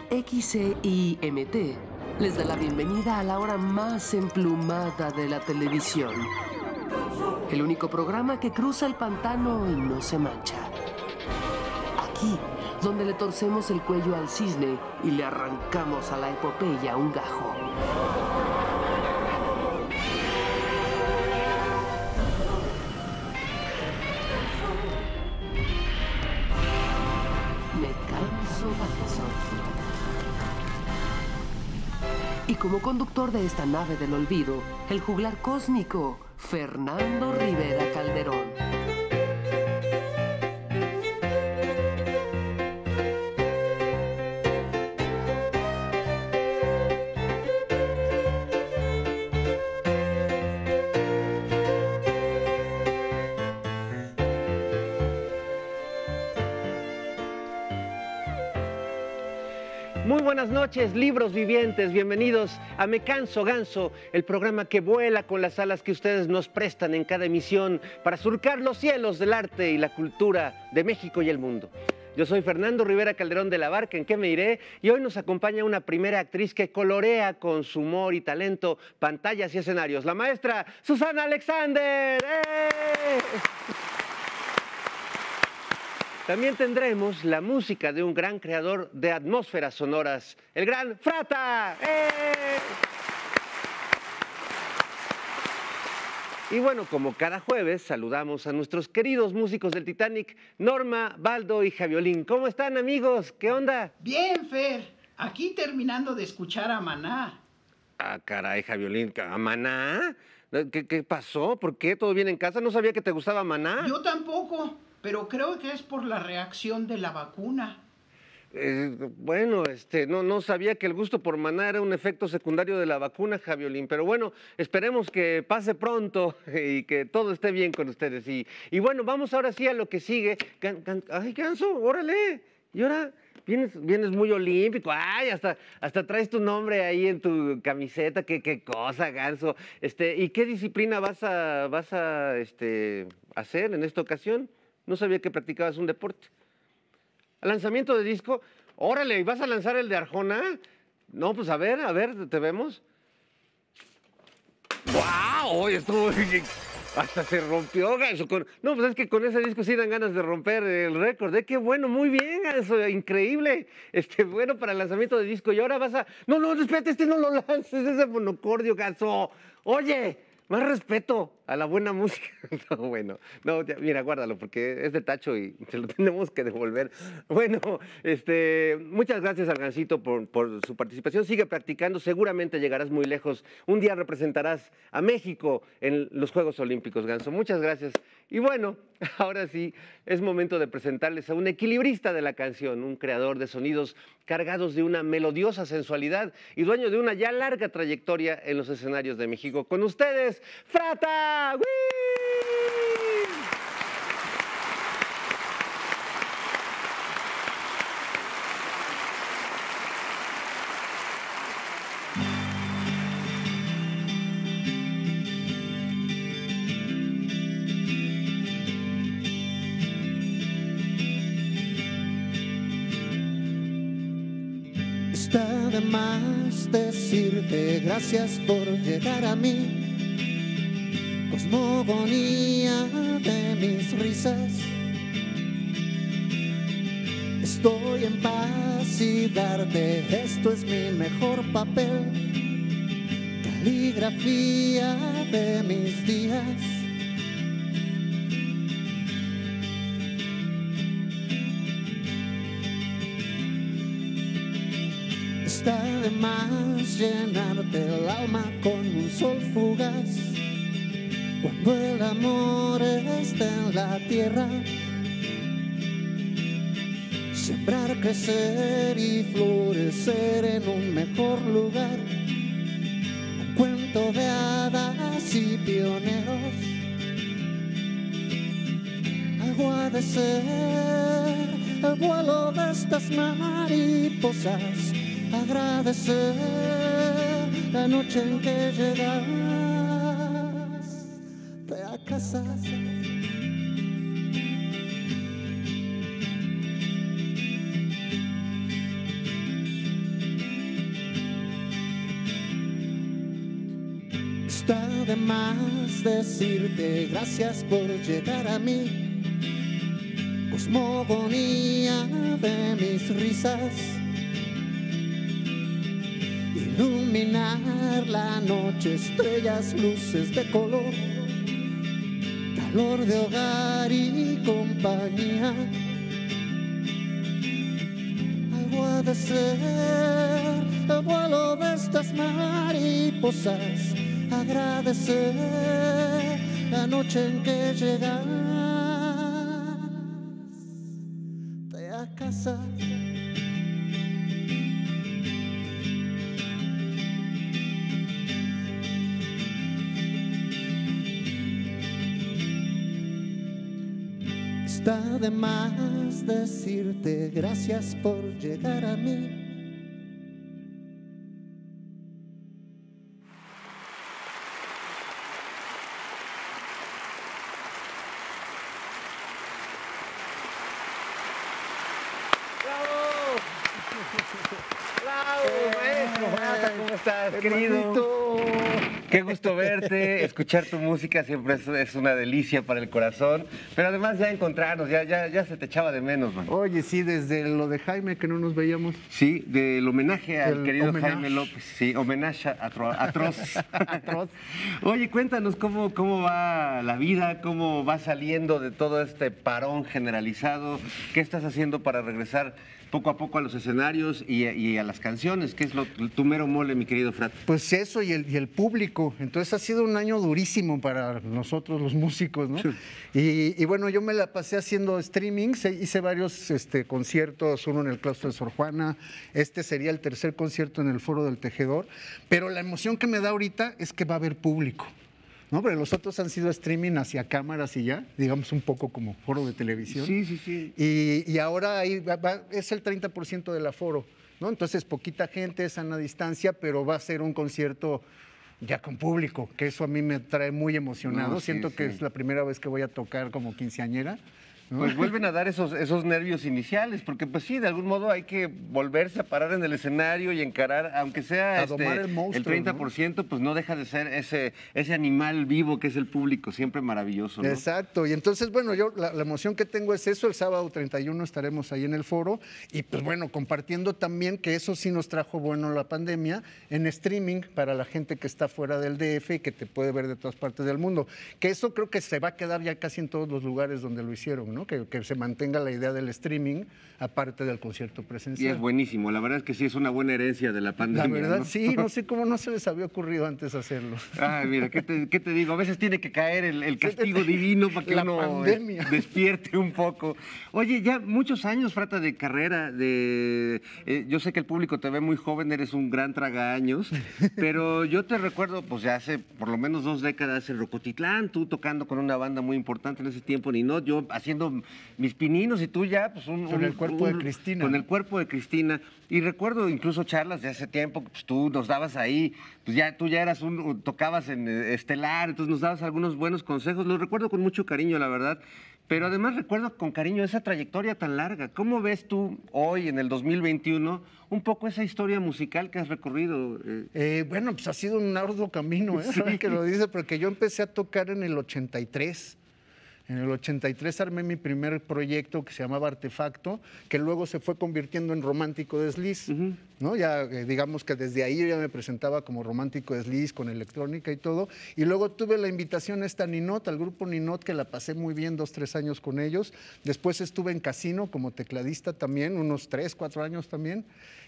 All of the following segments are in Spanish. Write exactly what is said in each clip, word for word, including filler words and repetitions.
X E I M T les da la bienvenida a la hora más emplumada de la televisión. El único programa que cruza el pantano y no se mancha. Aquí, donde le torcemos el cuello al cisne y le arrancamos a la epopeya un gajo. Me canso, canso. Y como conductor de esta nave del olvido, el juglar cósmico, Fernando Rivera Calderón. Muy buenas noches, libros vivientes, bienvenidos a Me Canso Ganso, el programa que vuela con las alas que ustedes nos prestan en cada emisión para surcar los cielos del arte y la cultura de México y el mundo. Yo soy Fernando Rivera Calderón de la Barca, ¿en qué me iré? Y hoy nos acompaña una primera actriz que colorea con su humor y talento pantallas y escenarios, la maestra Susana Alexander. ¡Eh! También tendremos la música de un gran creador de atmósferas sonoras, el gran Frata. ¡Eh! Y bueno, como cada jueves, saludamos a nuestros queridos músicos del Titanic, Norma, Baldo y Javiolín. ¿Cómo están, amigos? ¿Qué onda? Bien, Fer. Aquí terminando de escuchar a Maná. Ah, caray, Javiolín, ¿a Maná? ¿Qué, qué pasó? ¿Por qué? ¿Todo bien en casa? No sabía que te gustaba Maná. Yo tampoco. Pero creo que es por la reacción de la vacuna. Eh, bueno, este, no, no sabía que el gusto por Maná era un efecto secundario de la vacuna, Javiolín. Pero bueno, esperemos que pase pronto y que todo esté bien con ustedes. Y, y bueno, vamos ahora sí a lo que sigue. Gan, gan, ay, Ganso, órale. Y ahora vienes, vienes muy olímpico. Ay, hasta, hasta traes tu nombre ahí en tu camiseta. Qué, qué cosa, Ganso. Este, ¿y qué disciplina vas a, vas a este, hacer en esta ocasión? No sabía que practicabas un deporte. ¿Lanzamiento de disco? Órale, ¿y vas a lanzar el de Arjona? No, pues a ver, a ver, ¿te vemos? ¡Guau! Estuvo... Hasta se rompió, Ganso. Con... No, pues es que con ese disco sí dan ganas de romper el récord. ¿Eh? ¡Qué bueno! Muy bien, Ganso. Increíble. Este, bueno para el lanzamiento de disco. Y ahora vas a... No, no, espérate, este no lo lances. Ese monocordio, Ganso. Oye... Más respeto a la buena música. No, bueno, no, ya, mira, guárdalo porque es de tacho y se lo tenemos que devolver. Bueno, este, muchas gracias al Gansito por, por su participación. Sigue practicando, seguramente llegarás muy lejos. Un día representarás a México en los Juegos Olímpicos, Ganso. Muchas gracias. Y bueno, ahora sí, es momento de presentarles a un equilibrista de la canción, un creador de sonidos cargados de una melodiosa sensualidad y dueño de una ya larga trayectoria en los escenarios de México. Con ustedes, Frata. ¡Wii! Está de más decirte gracias por llegar a mí, cosmogonía de mis risas. Estoy en paz y darte esto es mi mejor papel, caligrafía de mis días. Está de más llenarte el alma con un sol fugaz, cuando el amor está en la tierra. Sembrar, crecer y florecer en un mejor lugar, un cuento de hadas y pioneros. Algo ha de ser el vuelo de estas mariposas, agradecer la noche en que llegaste a casa. Está de más decirte gracias por llegar a mí, cosmogonía de mis risas, iluminar la noche, estrellas, luces de color, calor de hogar y compañía. Algo ha de ser el vuelo de estas mariposas, agradecer la noche en que llegas a casa. Está de más decirte gracias por llegar a mí. ¿Cómo estás, querido? Qué gusto verte, escuchar tu música siempre es, es una delicia para el corazón, pero además ya encontrarnos, ya, ya, ya se te echaba de menos, man. Oye, sí, desde lo de Jaime que no nos veíamos. Sí, del homenaje al El querido homenaje. Jaime López, sí, homenaje atro, atroz. Atroz. Oye, cuéntanos cómo, cómo va la vida, cómo va saliendo de todo este parón generalizado, qué estás haciendo para regresar poco a poco a los escenarios y, y a las canciones, que es lo, tu mero mole, mi querido Frat. Pues eso y el, y el público. Entonces ha sido un año durísimo para nosotros los músicos, ¿no? Sí. Y, y bueno, yo me la pasé haciendo streamings, hice varios este, conciertos, uno en el claustro de Sor Juana, este sería el tercer concierto en el Foro del Tejedor, pero la emoción que me da ahorita es que va a haber público. No, pero los otros han sido streaming hacia cámaras y ya, digamos un poco como foro de televisión. Sí, sí, sí. Y, y ahora ahí va, va, es el treinta por ciento del aforo, ¿no? Entonces poquita gente, sana distancia, pero va a ser un concierto ya con público, que eso a mí me trae muy emocionado. No, sí, Siento que sí. es la primera vez que voy a tocar como quinceañera, ¿no? Pues vuelven a dar esos, esos nervios iniciales, porque pues sí, de algún modo hay que volverse a parar en el escenario y encarar, aunque sea A este, domar el monstruo, el treinta por ciento, pues no deja de ser ese, ese animal vivo que es el público, siempre maravilloso, ¿no? Exacto, y entonces, bueno, yo la, la emoción que tengo es eso, el sábado treinta y uno estaremos ahí en el foro, y pues bueno, compartiendo también que eso sí nos trajo bueno la pandemia, en streaming para la gente que está fuera del D F y que te puede ver de todas partes del mundo, que eso creo que se va a quedar ya casi en todos los lugares donde lo hicieron, ¿no? Que, que se mantenga la idea del streaming, aparte del concierto presencial. Y es buenísimo, la verdad es que sí es una buena herencia de la La pandemia, verdad, ¿no? sí, no sé cómo no se les había ocurrido antes hacerlo. Ay, mira, ¿qué te, qué te digo? A veces tiene que caer el, el castigo divino para que La uno pandemia. es- despierte un poco. Oye, ya muchos años, Frata, de carrera, de eh, yo sé que el público te ve muy joven, eres un gran tragaños, pero yo te recuerdo, pues ya hace por lo menos dos décadas en Rocotitlán, tú tocando con una banda muy importante en ese tiempo, ni no, yo haciendo mis pininos y tú ya, pues un... Con un- el cuerpo de un- Cristina. Con el cuerpo de Cristina. Y recuerdo incluso charlas de hace tiempo, pues tú nos dabas ahí, pues ya tú ya eras un, tocabas en eh, Estelar, entonces nos dabas algunos buenos consejos. Lo recuerdo con mucho cariño, la verdad. Pero además recuerdo con cariño esa trayectoria tan larga. ¿Cómo ves tú hoy, en el dos mil veintiuno, un poco esa historia musical que has recorrido? eh? Eh, bueno, pues ha sido un arduo camino, ¿eh? Sí. Ahora que lo dice, porque yo empecé a tocar en el ochenta y tres. En el ochenta y tres armé mi primer proyecto que se llamaba Artefacto, que luego se fue convirtiendo en Romántico Desliz, Ujú. ¿no? Ya eh, digamos que desde ahí yo ya me presentaba como Romántico Desliz con electrónica y todo. Y luego tuve la invitación a esta Ninot, al grupo Ninot, que la pasé muy bien dos, tres años con ellos. Después estuve en Casino como tecladista también, unos tres, cuatro años también.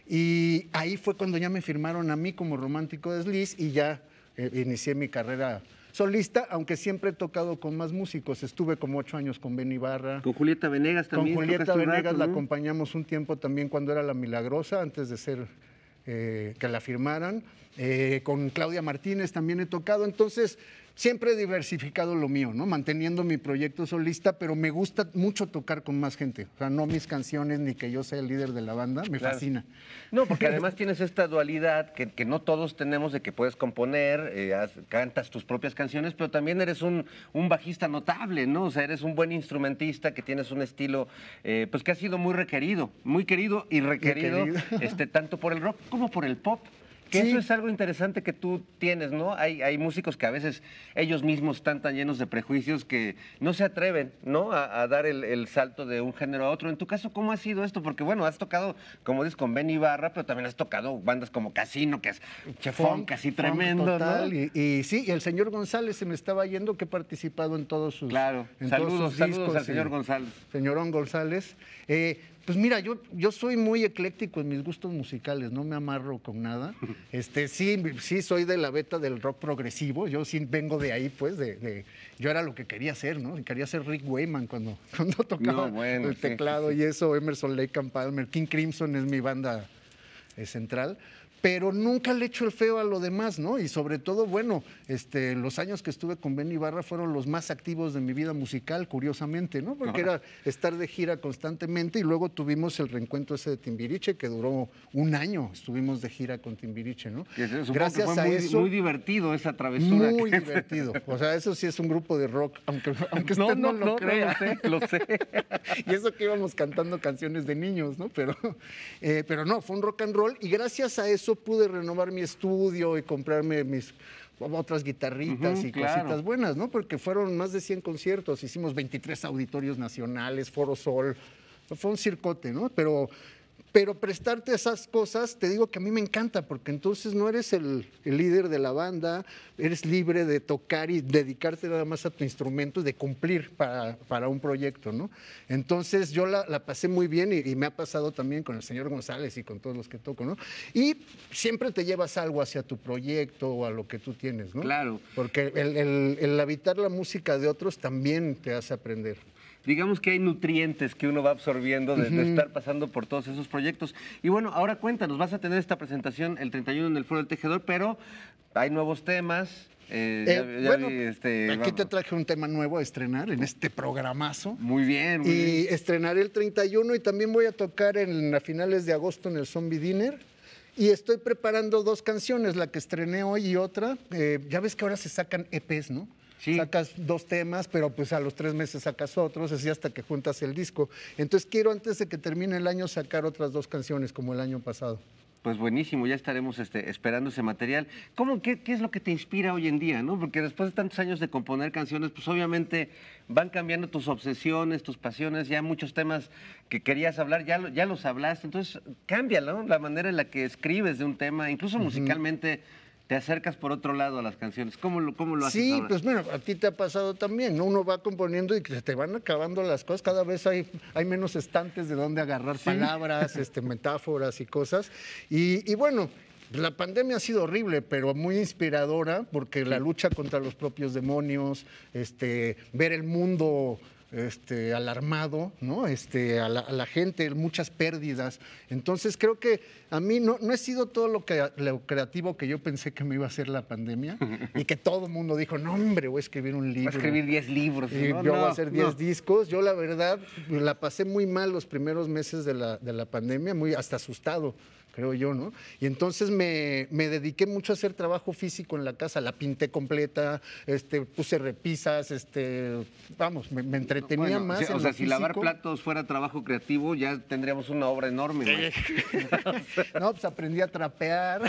Y ahí fue cuando ya me firmaron a mí como Romántico Desliz y ya eh, inicié mi carrera solista, aunque siempre he tocado con más músicos. Estuve como ocho años con Ben Ibarra. Con Julieta Venegas Con también. Julieta tocaste un Venegas rato, la ¿no? acompañamos un tiempo también cuando era La Milagrosa, antes de ser eh, que la firmaran. Eh, con Claudia Martínez también he tocado. Entonces, siempre he diversificado lo mío, ¿no? Manteniendo mi proyecto solista, pero me gusta mucho tocar con más gente. O sea, no mis canciones ni que yo sea el líder de la banda, me Claro. fascina. No, porque además tienes esta dualidad que, que no todos tenemos de que puedes componer, eh, haz- cantas tus propias canciones, pero también eres un, un bajista notable, ¿no? O sea, eres un buen instrumentista que tienes un estilo eh, pues que ha sido muy requerido, muy querido y requerido, querido. este, tanto por el rock como por el pop. Que Sí. eso es algo interesante que tú tienes, ¿no? Hay, hay músicos que a veces ellos mismos están tan llenos de prejuicios que no se atreven, ¿no? A, a dar el, el salto de un género a otro. En tu caso, ¿cómo ha sido esto? Porque, bueno, has tocado, como dices, con Benny Ibarra, pero también has tocado bandas como Casino, que es chefón, casi Funk tremendo, total, ¿no? Y, y sí, y el señor González se me estaba yendo, que he participado en todos sus Claro. en todos Saludos, sus saludos discos, al señor y- González. Señorón González. Eh, pues mira, yo, yo soy muy ecléctico en mis gustos musicales, no me amarro con nada. Este, sí, sí soy de la beta del rock progresivo, yo sí vengo de ahí, pues, de, de- yo era lo que quería hacer, ¿no? Quería ser Rick Wakeman cuando, cuando tocaba No, bueno, el sí, teclado sí, sí. y eso, Emerson Lake and Palmer, King Crimson es mi banda eh, central. Pero nunca le echo el feo a lo demás, ¿no? Y sobre todo, bueno, este, los años que estuve con Benny Ibarra fueron los más activos de mi vida musical, curiosamente, ¿no? Porque era estar de gira constantemente y luego tuvimos el reencuentro ese de Timbiriche, que duró un año, estuvimos de gira con Timbiriche, ¿no? Que supongo Gracias que fue a muy, eso, muy divertido esa travesura. muy que- divertido. O sea, eso sí es un grupo de rock, aunque, aunque No, usted no, no, lo no, crea. no, lo sé, lo sé. Y eso que íbamos cantando canciones de niños, ¿no? Pero, eh, pero no, fue un rock and roll y gracias a eso pude renovar mi estudio y comprarme mis otras guitarritas Ujú, y claro. cositas buenas, ¿no? Porque fueron más de cien conciertos, hicimos veintitrés auditorios nacionales, Foro Sol, fue un circote, ¿no? Pero... Pero prestarte esas cosas, te digo que a mí me encanta, porque entonces no eres el, el líder de la banda, eres libre de tocar y dedicarte nada más a tu instrumento y de cumplir para, para un proyecto, ¿no? Entonces yo la, la pasé muy bien y, y me ha pasado también con el señor González y con todos los que toco, ¿no? Y siempre te llevas algo hacia tu proyecto o a lo que tú tienes, ¿no? Claro. Porque el, el- el habitar la música de otros también te hace aprender. Digamos que hay nutrientes que uno va absorbiendo de, de estar pasando por todos esos proyectos. Y bueno, ahora cuéntanos, vas a tener esta presentación el treinta y uno en el Foro del Tejedor, pero hay nuevos temas. eh, ya- Eh, ya bueno, vi, este, aquí te vamos. traje un tema nuevo a estrenar en este programazo. Muy bien, muy bien. Y estrenaré el treinta y uno y también voy a tocar en, a finales de agosto en el Zombie Dinner. Y estoy preparando dos canciones, la que estrené hoy y otra. Eh, ya ves que ahora se sacan E Pes, ¿no? Sí. Sacas dos temas, pero pues a los tres meses sacas otros, así hasta que juntas el disco. Entonces quiero antes de que termine el año sacar otras dos canciones como el año pasado. Pues buenísimo, ya estaremos este, esperando ese material. ¿Cómo, qué, qué es lo que te inspira hoy en día, no? Porque después de tantos años de componer canciones, pues obviamente van cambiando tus obsesiones, tus pasiones, ya muchos temas que querías hablar, ya, lo- ya los hablaste. Entonces cambia, ¿no? La manera en la que escribes de un tema, incluso musicalmente te acercas por otro lado a las canciones. ¿Cómo lo, cómo lo haces Sí, ahora? pues bueno, a ti te ha pasado también, ¿no? Uno va componiendo y que se te van acabando las cosas, cada vez hay, hay menos estantes de donde agarrar palabras, este, metáforas y cosas. Y, y bueno, la pandemia ha sido horrible, pero muy inspiradora, porque la lucha contra los propios demonios, este, ver el mundo este, alarmado, ¿no? Este, a, la, a la gente, muchas pérdidas. Entonces creo que a mí no, no he sido todo lo, que, lo creativo que yo pensé que me iba a hacer la pandemia y que todo el mundo dijo, no hombre, voy a escribir un Voy libro. a escribir diez libros. Y ¿no? yo voy a No, hacer diez no. discos. Yo la verdad la pasé muy mal los primeros meses de la, de la pandemia, muy hasta asustado, creo yo, ¿no? Y entonces me, me dediqué mucho a hacer trabajo físico en la casa, la pinté completa, este, puse repisas, este, vamos, me, me entretenía Bueno, más o sea, en o sea, lo si lavar físico. platos fuera trabajo creativo, ya tendríamos una obra enorme. ¿no? No, pues aprendí a trapear.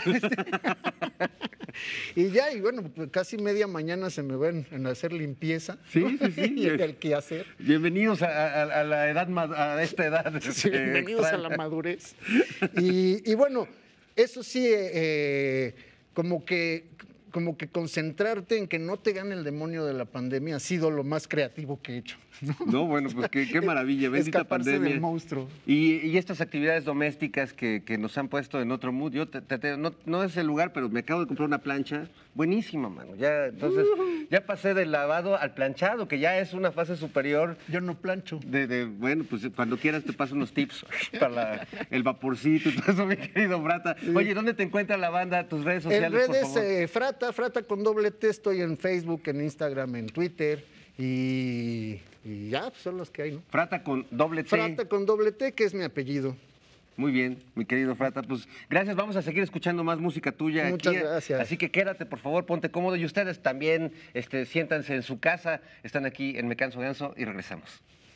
Y ya, y bueno, pues casi media mañana se me ven en hacer limpieza. Sí, ¿no? sí, sí. Y el quehacer. Bienvenidos a, a- a la edad, ma- a esta edad. Sí, este, bienvenidos a extraña. la madurez. Y, y bueno, eso sí, eh, eh, como que como que concentrarte en que no te gane el demonio de la pandemia ha sido lo más creativo que he hecho. ¿no? No, bueno, pues qué, qué maravilla, bendita Escaparse pandemia. del monstruo. Y, y estas actividades domésticas que, que nos han puesto en otro mood, yo te- te- te- no, no es el lugar, pero me acabo de comprar una plancha buenísima, mano. Ya, entonces, ya pasé del lavado al planchado, que ya es una fase superior. Yo no plancho. De, de- bueno, pues cuando quieras te paso unos tips para la- el vaporcito y todo eso, mi querido Frata. Oye, ¿dónde te encuentra la banda? Tus redes sociales, En por redes, favor. eh, Frata, Frata con doble T, estoy en Facebook, en Instagram, en Twitter y, y ya, pues son los que hay, ¿no? Frata con doble T. Frata con doble T, que es mi apellido. Muy bien, mi querido Frata. Pues gracias, vamos a seguir escuchando más música tuya Muchas aquí. gracias. Así que quédate, por favor, ponte cómodo. Y ustedes también este, siéntanse en su casa. Están aquí en Me Canso Ganso y regresamos.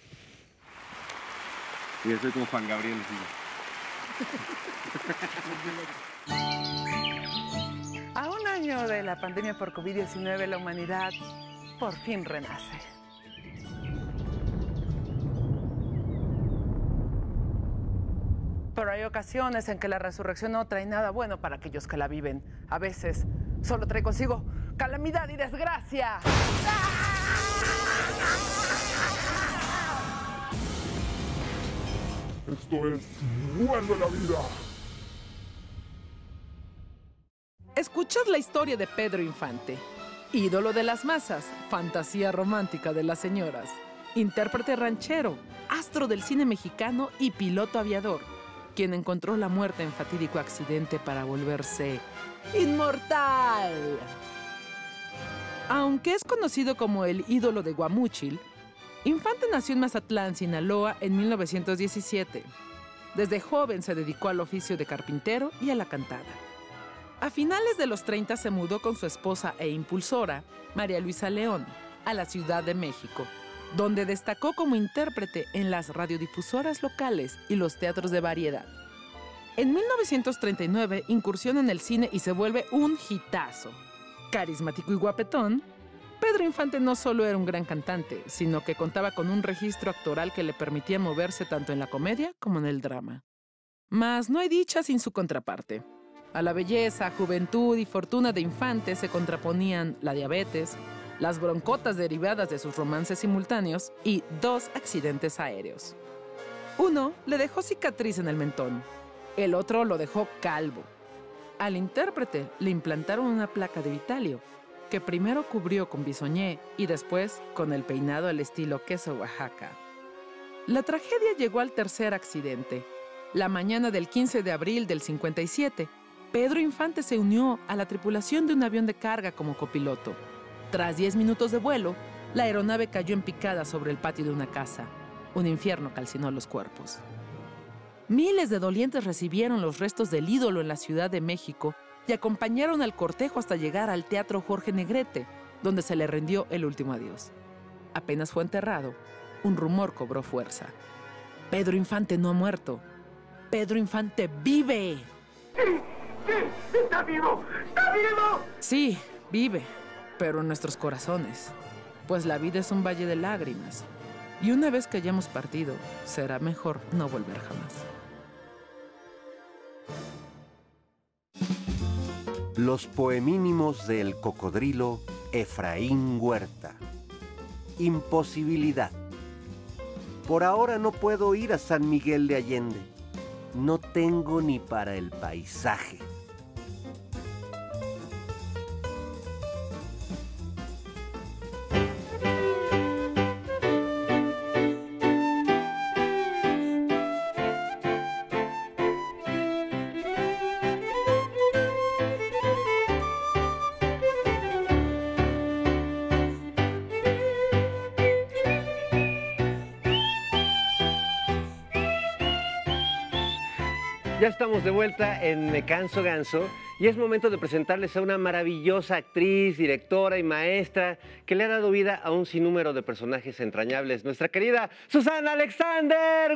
Y yo soy como Juan Gabriel. sí. año de la pandemia por COVID diecinueve, la humanidad por fin renace. Pero hay ocasiones en que la resurrección no trae nada bueno para aquellos que la viven. A veces solo trae consigo calamidad y desgracia. Esto es Vuelve la Vida. Escuchad la historia de Pedro Infante, ídolo de las masas, fantasía romántica de las señoras, intérprete ranchero, astro del cine mexicano y piloto aviador, quien encontró la muerte en fatídico accidente para volverse inmortal. Aunque es conocido como el ídolo de Guamúchil, Infante nació en Mazatlán, Sinaloa, en mil novecientos diecisiete. Desde joven se dedicó al oficio de carpintero y a la cantada. A finales de los treinta se mudó con su esposa e impulsora, María Luisa León, a la Ciudad de México, donde destacó como intérprete en las radiodifusoras locales y los teatros de variedad. En mil novecientos treinta y nueve incursiona en el cine y se vuelve un hitazo. Carismático y guapetón, Pedro Infante no solo era un gran cantante, sino que contaba con un registro actoral que le permitía moverse tanto en la comedia como en el drama. Mas no hay dicha sin su contraparte. A la belleza, juventud y fortuna de Infante se contraponían la diabetes, las broncotas derivadas de sus romances simultáneos y dos accidentes aéreos. Uno le dejó cicatriz en el mentón, el otro lo dejó calvo. Al intérprete le implantaron una placa de Vitalio, que primero cubrió con bisoñé y después con el peinado al estilo queso Oaxaca. La tragedia llegó al tercer accidente. La mañana del quince de abril del cincuenta y siete, Pedro Infante se unió a la tripulación de un avión de carga como copiloto. Tras diez minutos de vuelo, la aeronave cayó en picada sobre el patio de una casa. Un infierno calcinó los cuerpos. Miles de dolientes recibieron los restos del ídolo en la Ciudad de México y acompañaron al cortejo hasta llegar al Teatro Jorge Negrete, donde se le rindió el último adiós. Apenas fue enterrado, un rumor cobró fuerza. Pedro Infante no ha muerto. Pedro Infante vive. ¡Sí! ¡Sí! ¡Está vivo! ¡Está vivo! Sí, vive, pero en nuestros corazones, pues la vida es un valle de lágrimas. Y una vez que hayamos partido, será mejor no volver jamás. Los poemínimos del cocodrilo Efraín Huerta. Imposibilidad. Por ahora no puedo ir a San Miguel de Allende. No tengo ni para el paisaje. Ya estamos de vuelta en Me Canso Ganso y es momento de presentarles a una maravillosa actriz, directora y maestra que le ha dado vida a un sinnúmero de personajes entrañables. Nuestra querida Susana Alexander.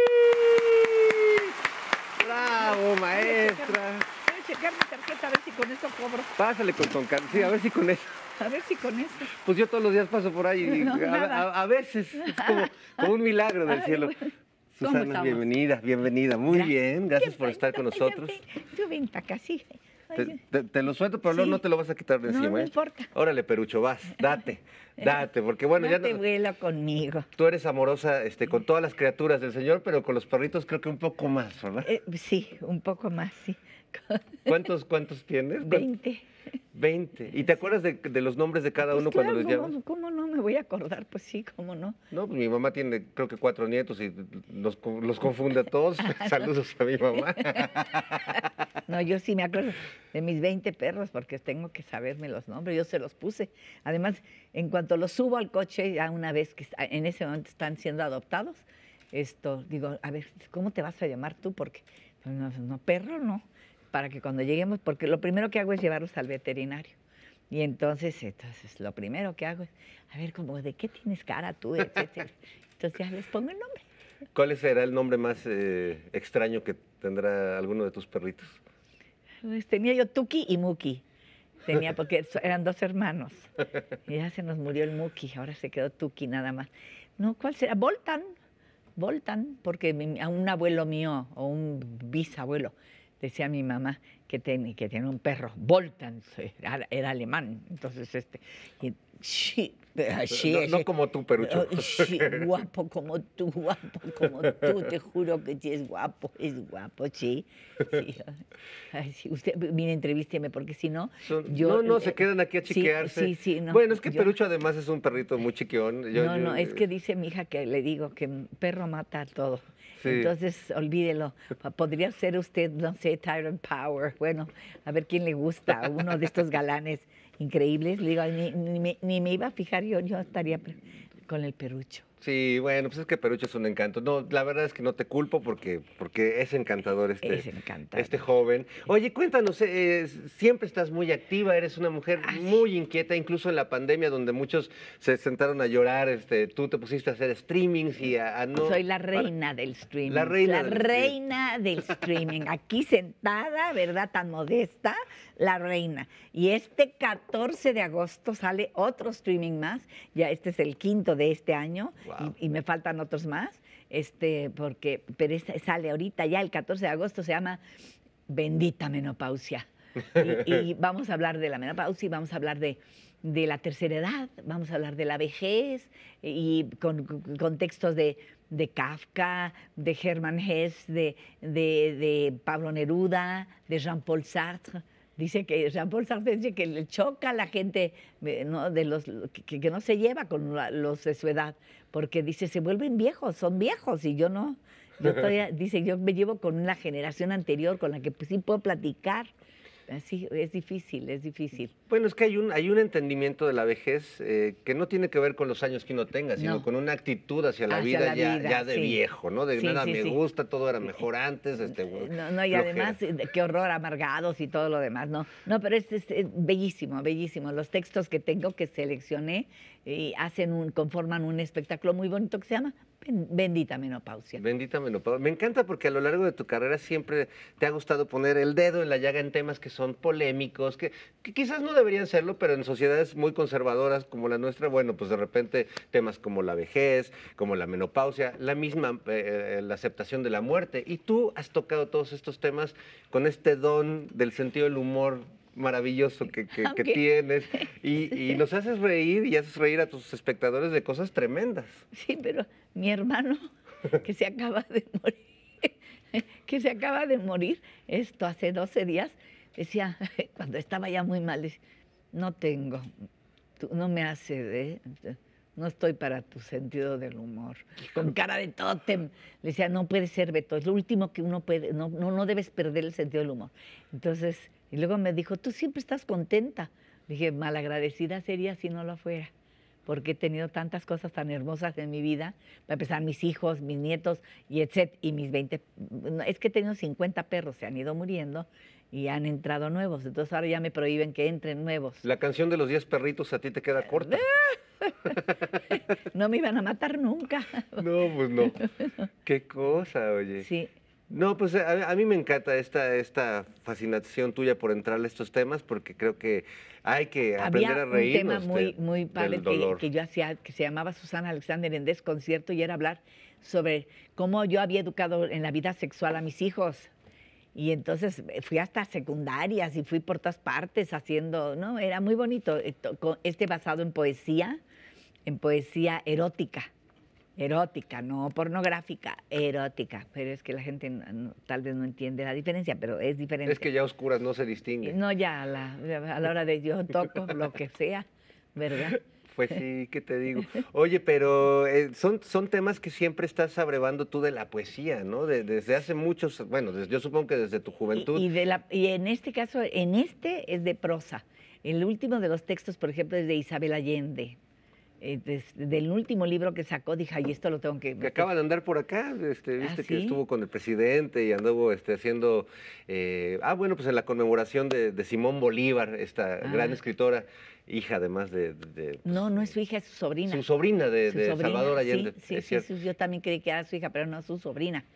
¡Wii! ¡Bravo, maestra! Voy a checar mi tarjeta a ver si con eso cobro. Pásale con Toncar, sí, a ver si con eso. A ver si con eso. Pues yo todos los días paso por ahí y No, a, a- a veces es como, como un milagro del Ay, cielo. bueno. ¿Cómo Susana, estamos? bienvenida, bienvenida. Muy Gra- bien, gracias Qué por estar con bueno, nosotros. ya ven, Tú ven para acá, sí. Te, te- te lo suelto, pero luego Sí. no te lo vas a quitar de No, encima. no ¿eh? importa. Órale, Perucho, vas, date, date, porque bueno, no ya te no- vuela conmigo. tú eres amorosa este, con todas las criaturas del Señor, pero con los perritos creo que un poco más, ¿verdad? Eh, sí, un poco más, sí. ¿Cuántos, cuántos tienes? ¿Cuán- Veinte. Veinte. ¿Y te acuerdas de, de los nombres de cada Pues uno claro, cuando los llamas? ¿cómo, ¿cómo no me voy a acordar? Pues sí, ¿cómo no? No, pues mi mamá tiene creo que cuatro nietos y los, co- los confunde a todos. Saludos a mi mamá. No, yo sí me acuerdo de mis veinte perros porque tengo que saberme los nombres, yo se los puse. Además, en cuanto los subo al coche, ya una vez que está- en ese momento están siendo adoptados, esto, digo, a ver, ¿cómo te vas a llamar tú? Porque, pues, no, no, perro no, para que cuando lleguemos, porque lo primero que hago es llevarlos al veterinario. Y entonces, entonces lo primero que hago es, a ver, como, ¿de qué tienes cara tú? Etcétera. Entonces ya les pongo el nombre. ¿Cuál será el nombre más eh, extraño que tendrá alguno de tus perritos? Pues tenía yo Tuki y Muki. Tenía, porque so- eran dos hermanos. Y ya se nos murió el Muki, ahora se quedó Tuki nada más. No, ¿cuál será? Voltan, Voltan, porque mi- a un abuelo mío o un bisabuelo, decía mi mamá que, ten- que tenía un perro, Voltan, era, era alemán. Entonces, este, y, sí, así, no, no así. como tú, Perucho. Oh, sí, guapo como tú, guapo como tú, te juro que sí es guapo, es guapo, sí. sí. Ay, sí, usted, mire, entrevísteme, porque si no, Son- yo... no, no, eh, se quedan aquí a sí, chiquearse. Sí, sí, no. Bueno, es que yo- Perucho además es un perrito muy chiquión. Yo- no, yo- no, es que dice mi hija que le digo que perro mata a todo. Sí. Entonces, olvídelo. Podría ser usted, no sé, Tyrant Power. Bueno, a ver quién le gusta. Uno de estos galanes increíbles. Le digo, ni, ni me, ni me iba a fijar yo, yo estaría pre- con el Perucho. Sí, bueno, pues es que Perucho es un encanto. No, la verdad es que no te culpo porque, porque es encantador este, Es encantador. este joven. Oye, cuéntanos, eh, siempre estás muy activa, eres una mujer muy inquieta, incluso en la pandemia donde muchos se sentaron a llorar, este, tú te pusiste a hacer streamings y a, a no... Soy la reina del streaming. La reina La del streaming. reina del streaming. Aquí sentada, ¿verdad? Tan modesta, la reina. Y este catorce de agosto sale otro streaming más. Ya este es el quinto de este año. Wow. Y, y me faltan otros más. Este, porque, pero este sale ahorita ya el catorce de agosto, se llama Bendita Menopausia. Y, y vamos a hablar de la menopausia y vamos a hablar de, de la tercera edad, vamos a hablar de la vejez y con, con- con textos de, de Kafka, de Hermann Hesse, de, de, de Pablo Neruda, de Jean-Paul Sartre. Dice que Jean-Paul Sartre dice que le choca a la gente, eh, ¿no? de los, que, que no se lleva con la- los de su edad, porque dice, se vuelven viejos, son viejos, y yo no. Yo todavía, dice, yo me llevo con una generación anterior con la que pues, sí puedo platicar. Así, es difícil, es difícil. Bueno, es que hay un, hay un entendimiento de la vejez eh, que no tiene que ver con los años que uno tenga, sino No. con una actitud hacia la Hacia vida, la ya, vida, ya de sí. viejo, ¿no? De Sí, nada sí, me sí. gusta, todo era mejor antes. Este, No, no, y flojera. además, eh, qué horror, amargados y todo lo demás, ¿no? No, pero es, es, eh, bellísimo, bellísimo. Los textos que tengo, que seleccioné, y hacen un, conforman un espectáculo muy bonito que se llama Ben- Bendita Menopausia. Bendita menopausia. Me encanta porque a lo largo de tu carrera siempre te ha gustado poner el dedo en la llaga en temas que son polémicos, que, que quizás no deberían serlo, pero en sociedades muy conservadoras como la nuestra, bueno, pues de repente temas como la vejez, como la menopausia, la misma eh, la aceptación de la muerte. Y tú has tocado todos estos temas con este don del sentido del humor maravilloso que, que- que Aunque- tienes y, y nos haces reír y haces reír a tus espectadores de cosas tremendas. Sí, pero mi hermano, que se acaba de morir, que se acaba de morir, esto hace doce días, decía, cuando estaba ya muy mal, decía, no tengo, tú no me hace, ¿eh? No estoy para tu sentido del humor. Con cara de tótem. Le decía, no puede ser, Beto, es lo último que uno puede, no, no, no debes perder el sentido del humor. Entonces, y luego me dijo, tú siempre estás contenta. Dije, malagradecida sería si no lo fuera, porque he tenido tantas cosas tan hermosas en mi vida, para empezar mis hijos, mis nietos, y etcétera, y mis veinte, no, es que he tenido cincuenta perros, se han ido muriendo y han entrado nuevos, entonces ahora ya me prohíben que entren nuevos. La canción de los diez perritos a ti te queda corta. No me iban a matar nunca. No, pues no. Qué cosa, oye. Sí. No, pues a, a mí me encanta esta, esta fascinación tuya por entrarle a estos temas porque creo que hay que aprender Había a un reírnos tema muy, de- muy padre del que, dolor. que yo hacía, que se llamaba Susana Alexander en Desconcierto, y era hablar sobre cómo yo había educado en la vida sexual a mis hijos. Y entonces eh, fui hasta secundarias y fui por todas partes haciendo, ¿no? Era muy bonito. Esto- con- Este basado en poesía, en poesía erótica. Erótica, no pornográfica, erótica. Pero es que la gente no- no- tal vez no entiende la diferencia, pero es diferente. Es que ya a oscuras no se distingue. No, ya a la, a la hora de yo toco lo que sea, ¿verdad? Pues sí, ¿qué te digo? Oye, pero eh, son, son temas que siempre estás abrevando tú de la poesía, ¿no? De- desde hace muchos, bueno, desde- yo supongo que desde tu juventud. Y, y de la, y en este caso, en este es de prosa. El último de los textos, por ejemplo, es de Isabel Allende. Eh, des- del último libro que sacó, dije, ay, esto lo tengo que... Que acaba de andar por acá, este, viste ¿Ah, que sí? estuvo con el presidente y anduvo este, haciendo, eh, ah, bueno, pues en la conmemoración de, de Simón Bolívar, esta Ah. gran escritora, hija además de, de- No, no es su hija, es su sobrina. su sobrina de, Su de sobrina, Salvador sí, Allende. Sí, es sí, cierto. sí, yo también creí que era su hija, pero no, su sobrina.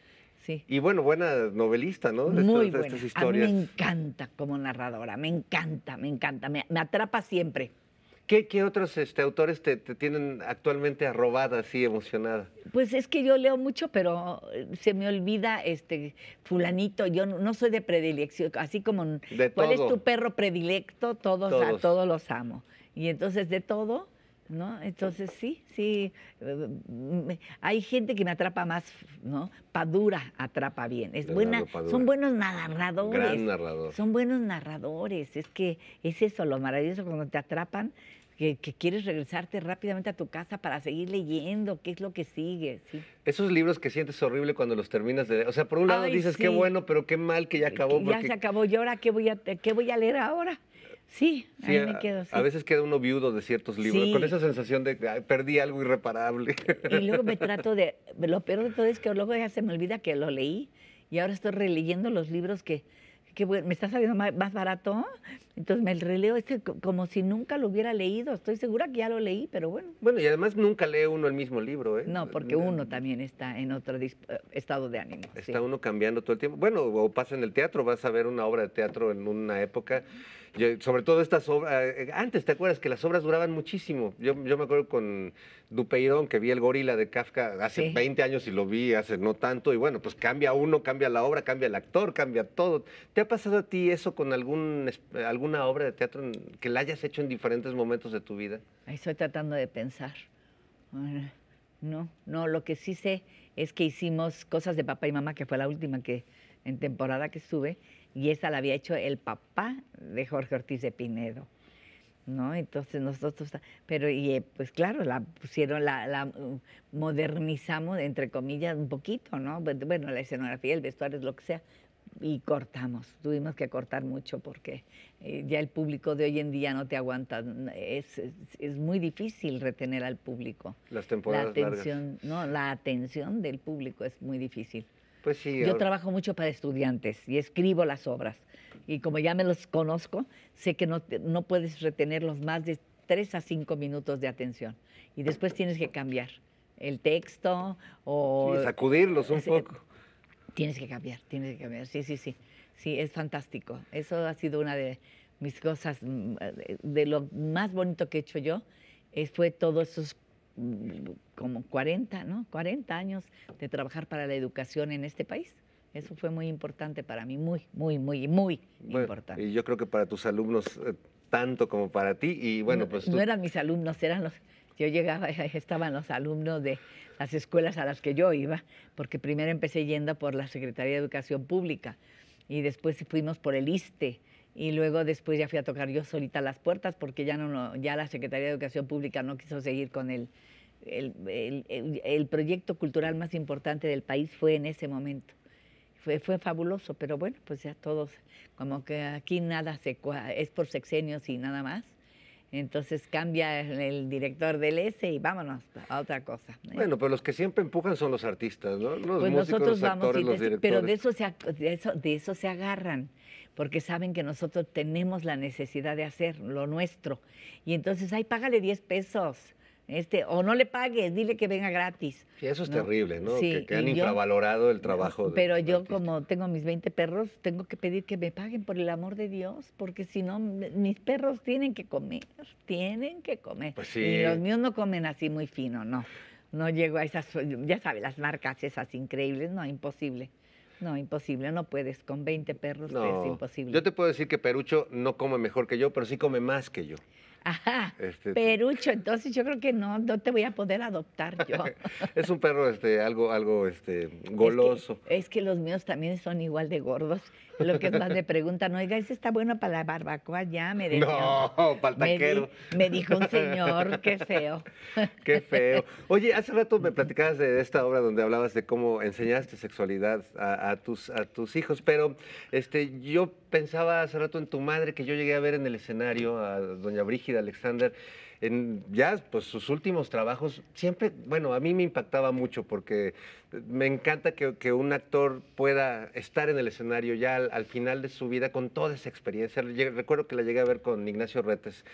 sí. Y bueno, buena novelista, ¿no? De Muy estas, de buena. estas A mí historias. me encanta como narradora, me encanta, me encanta, me, me atrapa siempre. ¿Qué, qué otros este, autores te, te tienen actualmente arrobada, así, emocionada? Pues es que yo leo mucho, pero eh, se me olvida este fulanito. Yo no, no soy de predilección, así como De ¿cuál todo. es tu perro predilecto? Todos, Todos. a todos los amo. Y entonces de todo, ¿no? Entonces sí, sí. eh, me- hay gente que me atrapa más, ¿no? Padura atrapa bien. Es Leonardo buena, Padura. son buenos narradores. Gran narrador. Son buenos narradores. Es que es eso lo maravilloso cuando te atrapan. Que, que quieres regresarte rápidamente a tu casa para seguir leyendo, qué es lo que sigue. Sí. Esos libros que sientes horrible cuando los terminas de leer. O sea, por un lado Ay, dices, sí. qué bueno, pero qué mal que ya acabó. Ya porque- se acabó, ¿y ahora qué voy a, qué voy a leer ahora? Sí, Sí, ahí a, me quedo. Sí. a veces queda uno viudo de ciertos libros, Sí. con esa sensación de que "Ay, perdí algo irreparable". Y luego me trato de... Lo peor de todo es que luego ya se me olvida que lo leí y ahora estoy releyendo los libros que... que bueno, me está saliendo más, más barato, entonces me releo este co- como si nunca lo hubiera leído. Estoy segura que ya lo leí, pero bueno. Bueno, y además nunca lee uno el mismo libro, ¿eh? No, porque uno también está en otro dis- eh, estado de ánimo. sí. Está uno cambiando todo el tiempo. Bueno, o pasa en el teatro, vas a ver una obra de teatro en una época. Yo- sobre todo estas obras, eh, antes, ¿te acuerdas que las obras duraban muchísimo? Yo, yo me acuerdo con Dupeirón, que vi El gorila de Kafka hace Sí. veinte años y lo vi hace no tanto, y bueno, pues cambia uno, cambia la obra, cambia el actor, cambia todo. ¿Te ha pasado a ti eso con algún, es- alguna obra de teatro en- que la hayas hecho en diferentes momentos de tu vida? Ahí estoy tratando de pensar. Bueno, no, no, lo que sí sé es que hicimos Cosas de Papá y Mamá, que fue la última que en temporada que estuve, y esa la había hecho el papá de Jorge Ortiz de Pinedo, ¿no? Entonces nosotros, pero y eh, pues claro, la pusieron, la, la uh, modernizamos, entre comillas, un poquito, ¿no? Bueno, la escenografía, el vestuario, lo que sea, y cortamos, tuvimos que cortar mucho porque eh, ya el público de hoy en día no te aguanta, es, es, es muy difícil retener al público. Las La temporadas largas. atención, no, la atención del público es muy difícil. Pues sí. Yo ahora- trabajo mucho para estudiantes y escribo las obras. Y como ya me los conozco, sé que no, te- no puedes retenerlos más de tres a cinco minutos de atención. Y después tienes que cambiar el texto o... Sí, sacudirlos un Sí, poco. Tienes que cambiar, tienes que cambiar. Sí, sí, sí. Sí, es fantástico. Eso ha sido una de mis cosas, mm, de- de lo más bonito que he hecho yo, es, fue todos esos mm, como cuarenta, ¿no? cuarenta años de trabajar para la educación en este país. Eso fue muy importante para mí, muy, muy, muy, muy Bueno, importante. y yo creo que para tus alumnos eh, tanto como para ti. Y bueno, no, pues no tú- eran mis alumnos, eran los... Yo llegaba, estaban los alumnos de las escuelas a las que yo iba, porque primero empecé yendo por la Secretaría de Educación Pública y después fuimos por el ISSSTE y luego después ya fui a tocar yo solita las puertas porque ya, no, no, ya la Secretaría de Educación Pública no quiso seguir con el, el, el- el- el proyecto cultural más importante del país, fue en ese momento. Fue, fue fabuloso, pero bueno, pues ya todos, como que aquí nada se cua- es por sexenios y nada más. Entonces cambia el, el director del S y vámonos a otra cosa. ¿eh? Bueno, pero los que siempre empujan son los artistas, ¿no? Los Pues músicos, nosotros los vamos, actores, y los de- directores. pero de eso, se, ac- de, eso, de eso se agarran, porque saben que nosotros tenemos la necesidad de hacer lo nuestro. Y entonces, ay, págale diez pesos, este, o no le pagues, dile que venga gratis. Sí, eso es ¿no? terrible, ¿no? Sí, que, que han y yo- infravalorado el trabajo. de- Pero del yo, artista. como tengo mis veinte perros, tengo que pedir que me paguen por el amor de Dios, porque si no, m- mis perros tienen que comer, tienen que comer. Pues sí. Y los míos no comen así muy fino, no. No llego a esas, ya sabes, las marcas esas increíbles, no, imposible. No, imposible, no puedes, con veinte perros No, es imposible. yo te puedo decir que Perucho no come mejor que yo, pero sí come más que yo. Ajá, Este, Perucho, entonces yo creo que no, no te voy a poder adoptar yo. Es un perro este, algo, algo este, goloso. Es que, es que los míos también son igual de gordos. Lo que es más, me preguntan, oiga, ¿ese está bueno para la barbacoa? Ya me decía. No, para el Me, di- taquero. me dijo un señor, qué feo. Qué feo. Oye, hace rato me platicabas de esta obra donde hablabas de cómo enseñaste sexualidad a, a tus, a tus hijos, pero este, yo pensaba hace rato en tu madre, que yo llegué a ver en el escenario, a doña Brígida Alexander, en ya pues sus últimos trabajos, siempre, bueno, a mí me impactaba mucho porque me encanta que, que un actor pueda estar en el escenario ya al, al final de su vida con toda esa experiencia. Llegué- Recuerdo que la llegué a ver con Ignacio Retes.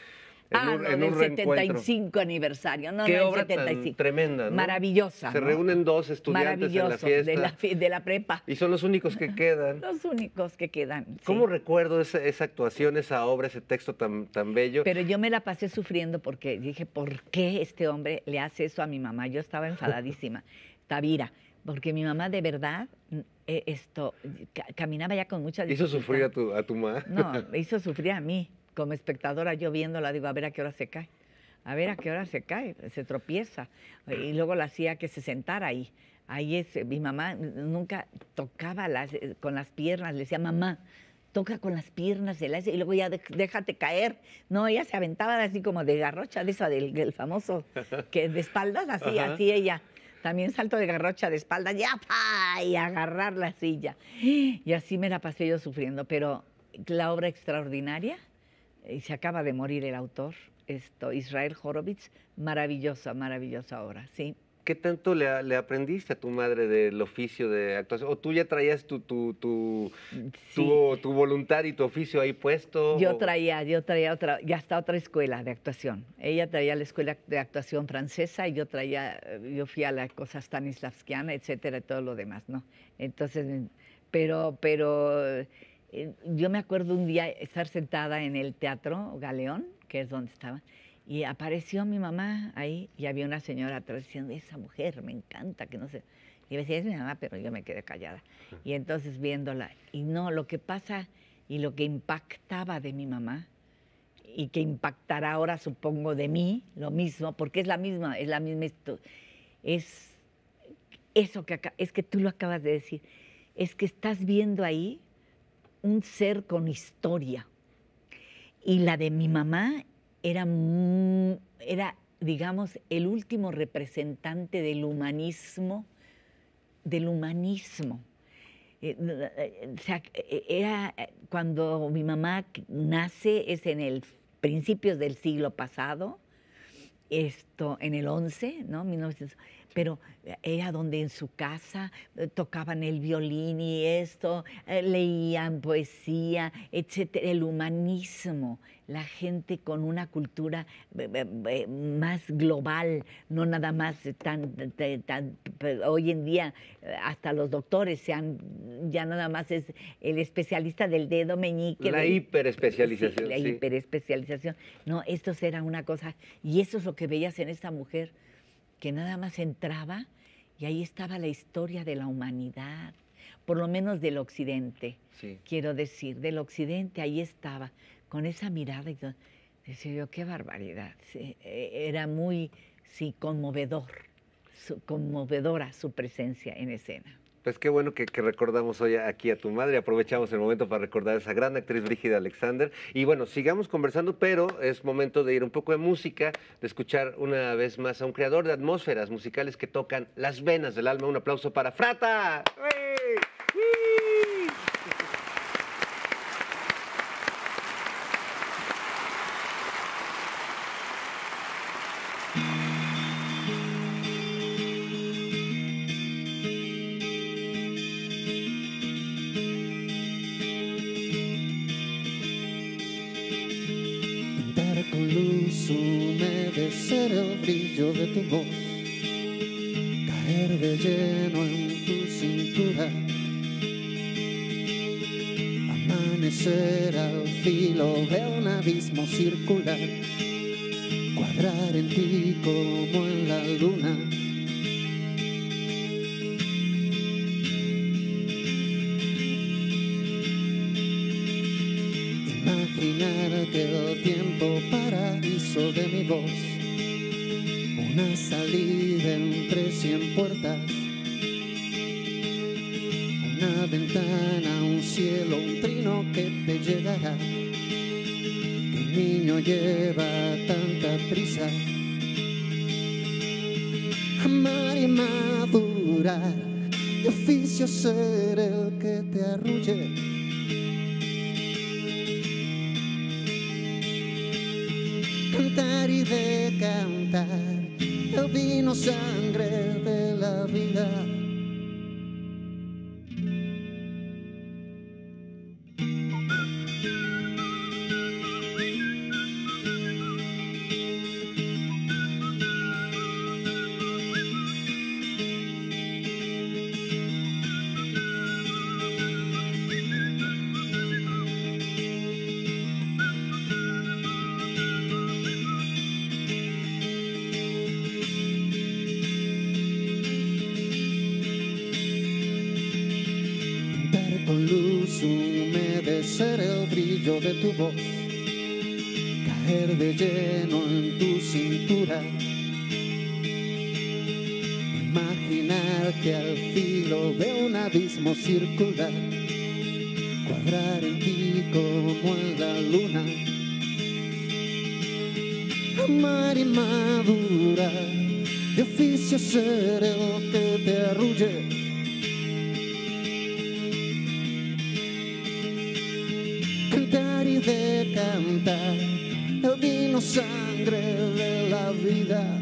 En ah, un, no, en del un reencuentro. setenta y cinco aniversario. No, Qué no, el obra setenta y cinco. tan tremenda, ¿no? Maravillosa. Se ¿no? reúnen dos estudiantes en la Maravilloso, fiesta. de la, fi- de la prepa. Y son los únicos que quedan. Los únicos que quedan. sí. ¿Cómo recuerdo esa, esa actuación, esa obra, ese texto tan, tan bello? Pero yo me la pasé sufriendo porque dije, ¿por qué este hombre le hace eso a mi mamá? Yo estaba enfadadísima. Tavira, porque mi mamá de verdad eh, esto ca- caminaba ya con mucha ¿Hizo dificultad. sufrir a tu, a tu mamá? No, me hizo sufrir a mí. Como espectadora, yo viéndola, digo, a ver a qué hora se cae. A ver a qué hora se cae, se tropieza. Y luego la hacía que se sentara ahí. Ahí es, mi mamá nunca tocaba las, con las piernas, le decía, mamá, toca con las piernas, de la, y luego ya de- déjate caer. No, ella se aventaba así como de garrocha, de esa del, del famoso, que de espaldas, así, Ajá. así ella. También salto de garrocha de espaldas, ya, pa, y agarrar la silla. Y así me la pasé yo sufriendo, pero la obra extraordinaria, y se acaba de morir el autor, esto, Israel Horovitz, maravillosa, maravillosa obra, sí. ¿Qué tanto le, a- le aprendiste a tu madre del oficio de actuación? ¿O tú ya traías tu, tu, tu, tu, tu voluntad y tu oficio ahí puesto? Yo o- traía, yo traía otra, ya está otra escuela de actuación. Ella traía la escuela de actuación francesa y yo traía, yo fui a la cosa stanislavskiana, etcétera, y todo lo demás, ¿no? Entonces, pero, pero eh, yo me acuerdo un día estar sentada en el Teatro Galeón, que es donde estaba, y apareció mi mamá ahí y había una señora atrás diciendo, esa mujer me encanta, que no sé. Y yo decía, es mi mamá, pero yo me quedé callada. Y entonces viéndola, y no, lo que pasa y lo que impactaba de mi mamá, y que impactará ahora, supongo, de mí, lo mismo, porque es la misma, es la misma, esto- es eso que acá, es que tú lo acabas de decir, es que estás viendo ahí un ser con historia. Y la de mi mamá era, mu- era, digamos, el último representante del humanismo, del humanismo. Eh, eh, o sea, eh, era eh, cuando mi mamá nace, es en el principios del siglo pasado, esto en el once, ¿no? mil novecientos, pero era donde en su casa eh, tocaban el violín y esto, eh, leían poesía, etcétera, el humanismo, la gente con una cultura eh, eh, eh, más global, no nada más tan, tan- tan- hoy en día eh, hasta los doctores se han, ya nada más es el especialista del dedo meñique. La del- hiperespecialización, Sí, la sí. hiperespecialización. No, esto era una cosa, y eso es lo que veías en esta mujer, que nada más entraba y ahí estaba la historia de la humanidad, por lo menos del occidente, Sí. quiero decir, del occidente, ahí estaba, con esa mirada, y todo. Decía yo, qué barbaridad, sí, eh, era muy, sí, conmovedor, su- conmovedora su presencia en escena. Pues qué bueno que, que recordamos hoy aquí a tu madre. Aprovechamos el momento para recordar a esa gran actriz Brígida Alexander. Y bueno, sigamos conversando, pero es momento de ir un poco de música, de escuchar una vez más a un creador de atmósferas musicales que tocan las venas del alma. Un aplauso para Frata. ¡Uy! ¡Uy! Pintar con luz, humedecer el brillo de tu voz, caer de lleno en tu cintura, amanecer al filo de un abismo circular, cuadrar en ti como en la luna. Imaginar que el tiempo paraíso de mi voz, una salida entre cien puertas, una ventana, un cielo, un trino que te llegará. Tu niño lleva tanta prisa, amar y madurar, de oficio ser el que te arrulle. Cantar y decantar el vino sangre de la vida. brillo de tu voz caer de lleno en tu cintura. Imaginarte al filo de un abismo circular, cuadrar en ti como en la luna. Amar y madura, de oficio ser el que te arrulle. Cantar y decantar el vino sangre de la vida.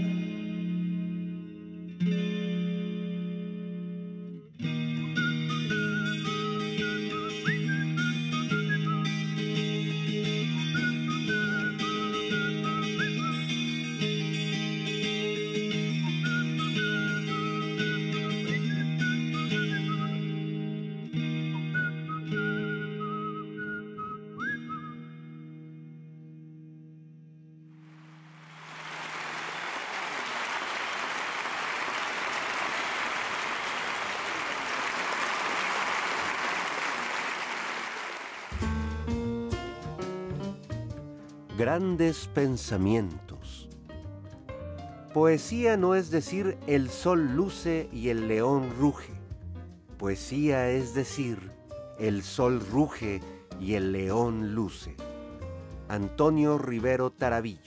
Grandes pensamientos. Poesía no es decir el sol luce y el león ruge. Poesía es decir el sol ruge y el león luce. Antonio Rivero Tarabillo.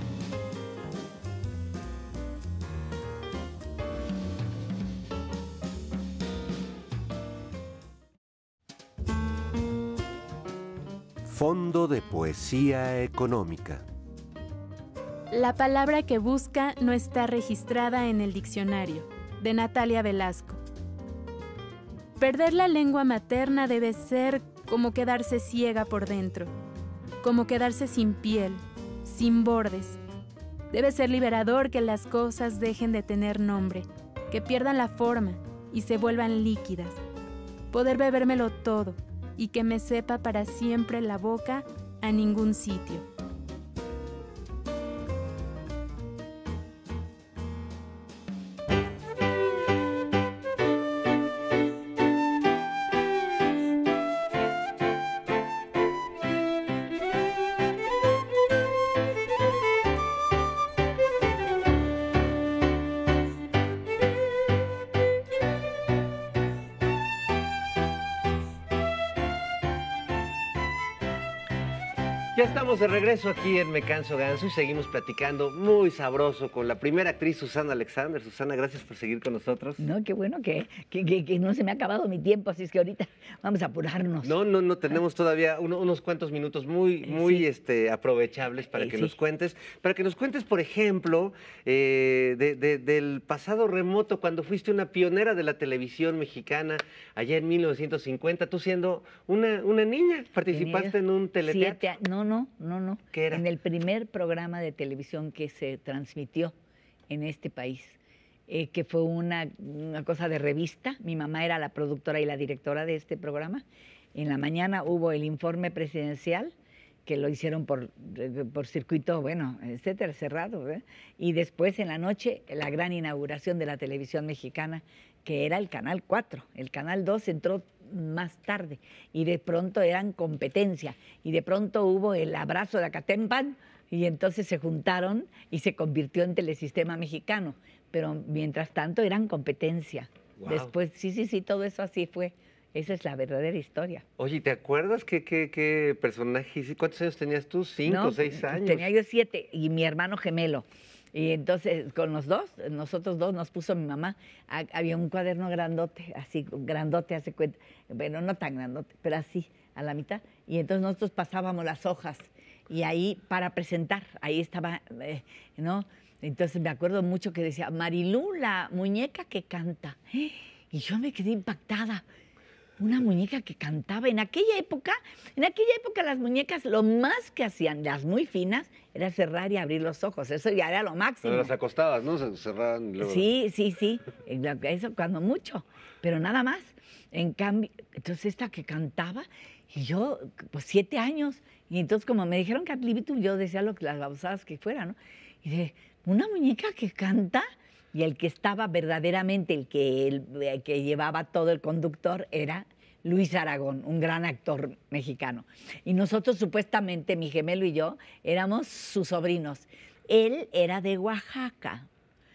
Fondo de Poesía Económica. La palabra que busca no está registrada en el diccionario, de Natalia Velasco. Perder la lengua materna debe ser como quedarse ciega por dentro, como quedarse sin piel, sin bordes. Debe ser liberador que las cosas dejen de tener nombre, que pierdan la forma y se vuelvan líquidas. Poder bebérmelo todo y que me sepa para siempre la boca a ningún sitio. Ya estamos de regreso aquí en Me Canso Ganso y seguimos platicando muy sabroso con la primera actriz Susana Alexander. Susana, gracias por seguir con nosotros. No, qué bueno que, que, que, que no se me ha acabado mi tiempo, así es que ahorita vamos a apurarnos. No, no, no, tenemos todavía uno, unos cuantos minutos muy, muy Sí. este, aprovechables para Eh, que sí. nos cuentes. Para que nos cuentes, por ejemplo, eh, de- de- del pasado remoto, cuando fuiste una pionera de la televisión mexicana allá en mil novecientos cincuenta, tú siendo una, una niña, participaste en un teleteatro. Siete a- no, no, no, no. ¿Qué era? En el primer programa de televisión que se transmitió en este país, eh, que fue una, una cosa de revista. Mi mamá era la productora y la directora de este programa. En la mañana hubo el informe presidencial, que lo hicieron por, eh, por circuito, bueno, etcétera, cerrado, ¿verdad? Y después en la noche, la gran inauguración de la televisión mexicana, que era el Canal cuatro. El Canal dos entró más tarde y de pronto eran competencia y de pronto hubo el abrazo de Acatempan y entonces se juntaron y se convirtió en Telesistema Mexicano, pero mientras tanto eran competencia. Guau. Después, sí, sí, sí, todo eso así fue. Esa es la verdadera historia. Oye, ¿te acuerdas qué, qué, qué personaje hiciste? ¿Cuántos años tenías tú? ¿Cinco, No, seis años? Tenía yo siete y mi hermano gemelo. Y entonces con los dos, nosotros dos nos puso mi mamá, ha- había un cuaderno grandote, así grandote, hace cuenta, bueno, no tan grandote, pero así, a la mitad. Y entonces nosotros pasábamos las hojas y ahí para presentar, ahí estaba, eh, ¿no? Entonces me acuerdo mucho que decía, Marilú, la muñeca que canta. Y yo me quedé impactada. Una muñeca que cantaba. En aquella época, en aquella época las muñecas lo más que hacían, las muy finas, era cerrar y abrir los ojos. Eso ya era lo máximo. Pero las acostabas, ¿no? Se cerraban y luego... Sí, sí, sí. Eso cuando mucho, pero nada más. En cambio, entonces esta que cantaba, y yo, pues siete años, y entonces como me dijeron Catlibitum, yo decía lo que las babosadas que fuera, ¿no? Y de, una muñeca que canta, y el que estaba verdaderamente, el que, el, que llevaba todo el conductor, era Luis Aragón, un gran actor mexicano. Y nosotros supuestamente, mi gemelo y yo, éramos sus sobrinos. Él era de Oaxaca.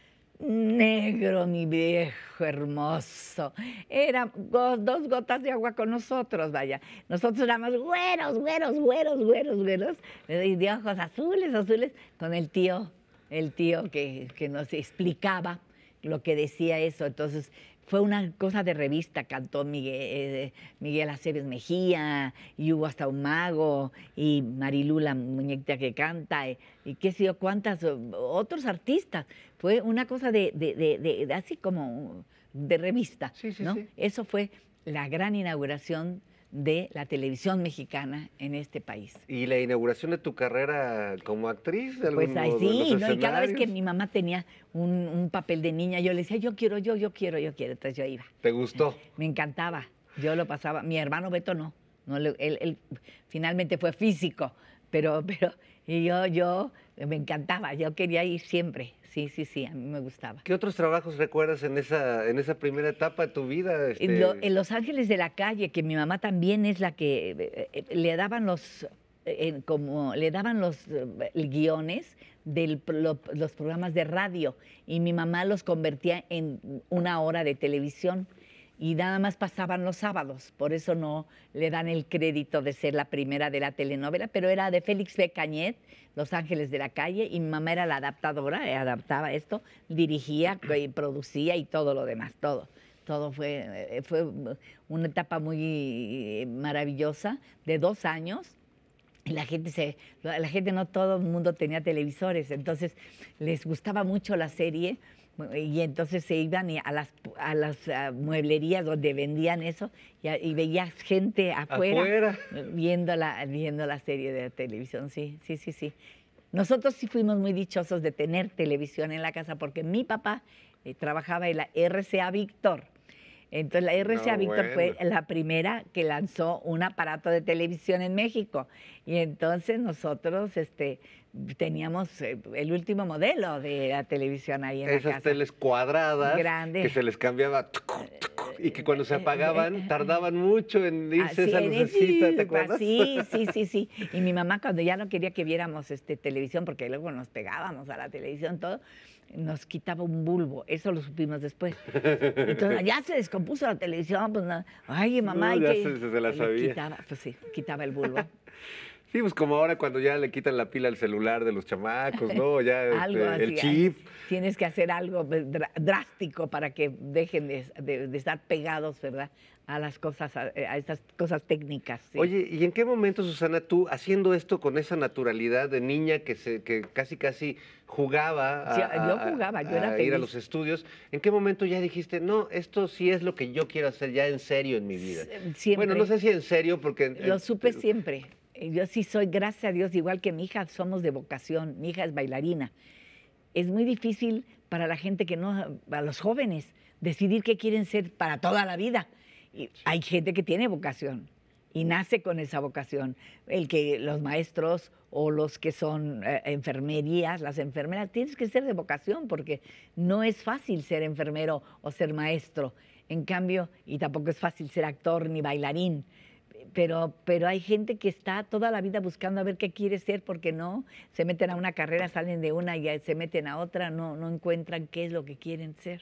Negro, mi viejo hermoso. Era go- dos gotas de agua con nosotros, vaya. Nosotros éramos güeros, güeros, güeros, güeros, güeros. Y de ojos azules, azules, con el tío, el tío que, que nos explicaba lo que decía eso. Entonces, fue una cosa de revista, cantó Miguel, eh, Miguel Aceves Mejía, y hubo hasta un mago, y Marilú, la muñequita que canta, y, y qué sé yo, cuántas otros artistas. Fue una cosa de, de, de, de, de así como de revista, Sí, sí, ¿no? sí. Eso fue la gran inauguración de la televisión mexicana en este país. ¿Y la inauguración de tu carrera como actriz? De Pues algún ahí modo, en sí, los ¿no? Y cada vez que escenarios? mi mamá tenía un, un papel de niña, yo le decía, yo quiero, yo, yo quiero, yo quiero. Entonces yo iba. ¿Te gustó? Me encantaba. Yo lo pasaba. Mi hermano Beto no. no le- él, él finalmente fue físico, pero, pero y yo, yo me encantaba. Yo quería ir siempre. Sí, sí, sí, a mí me gustaba. ¿Qué otros trabajos recuerdas en esa, en esa primera etapa de tu vida? este? En, lo- en Los Ángeles de la Calle, que mi mamá también es la que eh, eh, le daban los eh, como le daban los eh, guiones de los programas de radio y mi mamá los convertía en una hora de televisión y nada más pasaban los sábados, por eso no le dan el crédito de ser la primera de la telenovela, pero era de Félix B. Cañet, Los Ángeles de la Calle, y mi mamá era la adaptadora, eh, adaptaba esto, dirigía, y producía y todo lo demás, todo. Todo fue, eh, fue una etapa muy maravillosa de dos años. Y la gente, se, la gente no todo el mundo tenía televisores, entonces les gustaba mucho la serie y entonces se iban y a las, a las ah, mueblerías donde vendían eso y, a- y veías gente afuera, Afuera. Viendo, la, viendo la serie de televisión, sí, sí, sí, sí. Nosotros sí fuimos muy dichosos de tener televisión en la casa porque mi papá eh, trabajaba en la R C A Víctor. Entonces la R C A No, Víctor bueno. fue la primera que lanzó un aparato de televisión en México. Y entonces nosotros este, teníamos eh, el último modelo de la televisión ahí en la Esas casa. teles cuadradas Grande. que se les cambiaba tucu, tucu, y que cuando se Eh, eh, apagaban eh, tardaban mucho en irse Así esa es, lucecita, sí, ¿te acuerdas? Sí, sí, sí, sí. Y mi mamá cuando ya no quería que viéramos este, televisión, porque luego nos pegábamos a la televisión, todo, nos quitaba un bulbo. Eso lo supimos después. Entonces, ya se descompuso la televisión, pues no. Ay, mamá, No, hay ya que... se- se la Le sabía. Quitaba, pues sí, quitaba el bulbo. Sí, pues como ahora cuando ya le quitan la pila al celular de los chamacos, ¿no? Ya Algo este, el así, chip. Tienes que hacer algo dra- drástico para que dejen de, de- de estar pegados, ¿verdad? A las cosas, a, a estas cosas técnicas. sí. Oye, ¿y en qué momento, Susana, tú haciendo esto con esa naturalidad de niña que se que casi casi jugaba a, Sí, a- yo a- jugaba, yo a era ir a feliz. los estudios, ¿en qué momento ya dijiste, no, esto sí es lo que yo quiero hacer ya en serio en mi vida? Siempre. Bueno, no sé si en serio, porque... Lo eh, supe siempre. Yo sí soy, gracias a Dios, igual que mi hija, somos de vocación. Mi hija es bailarina. Es muy difícil para la gente que no, para los jóvenes, decidir qué quieren ser para toda la vida. Y hay gente que tiene vocación y nace con esa vocación. El que los maestros o los que son eh, enfermerías, las enfermeras, tienes que ser de vocación porque no es fácil ser enfermero o ser maestro. En cambio, y tampoco es fácil ser actor ni bailarín. Pero, pero hay gente que está toda la vida buscando a ver qué quiere ser porque no se meten a una carrera, salen de una y se meten a otra, no, no encuentran qué es lo que quieren ser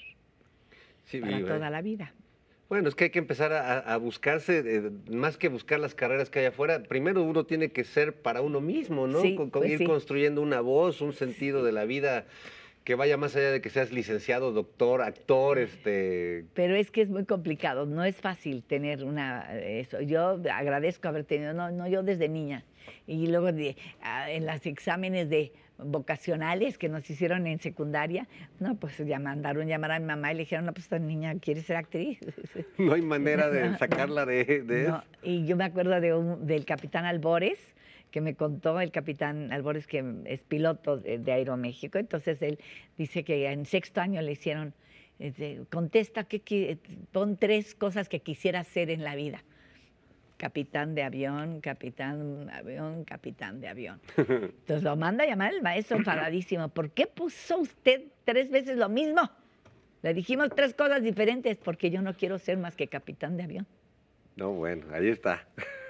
sí, para vive. toda la vida. Bueno, es que hay que empezar a, a buscarse, eh, más que buscar las carreras que hay afuera, primero uno tiene que ser para uno mismo, ¿no? Sí, Con- con pues ir sí. construyendo una voz, un sentido de la vida que vaya más allá de que seas licenciado, doctor, actor, este... Pero es que es muy complicado, no es fácil tener una eso. Yo agradezco haber tenido, no, no yo desde niña. Y luego de, ah, en los exámenes de vocacionales que nos hicieron en secundaria, no, pues ya mandaron llamar a mi mamá y le dijeron, no, pues esta niña quiere ser actriz. No hay manera de No, sacarla de, de No, eso. y yo me acuerdo de un- del capitán Albores, que me contó el capitán Albores, que es piloto de, de Aeroméxico. Entonces él dice que en sexto año le hicieron, este, contesta, que, que, pon tres cosas que quisiera hacer en la vida. Capitán de avión, capitán de avión, capitán de avión. Entonces lo manda a llamar el maestro enfadadísimo. ¿Por qué puso usted tres veces lo mismo? Le dijimos tres cosas diferentes porque yo no quiero ser más que capitán de avión. No, bueno, ahí está.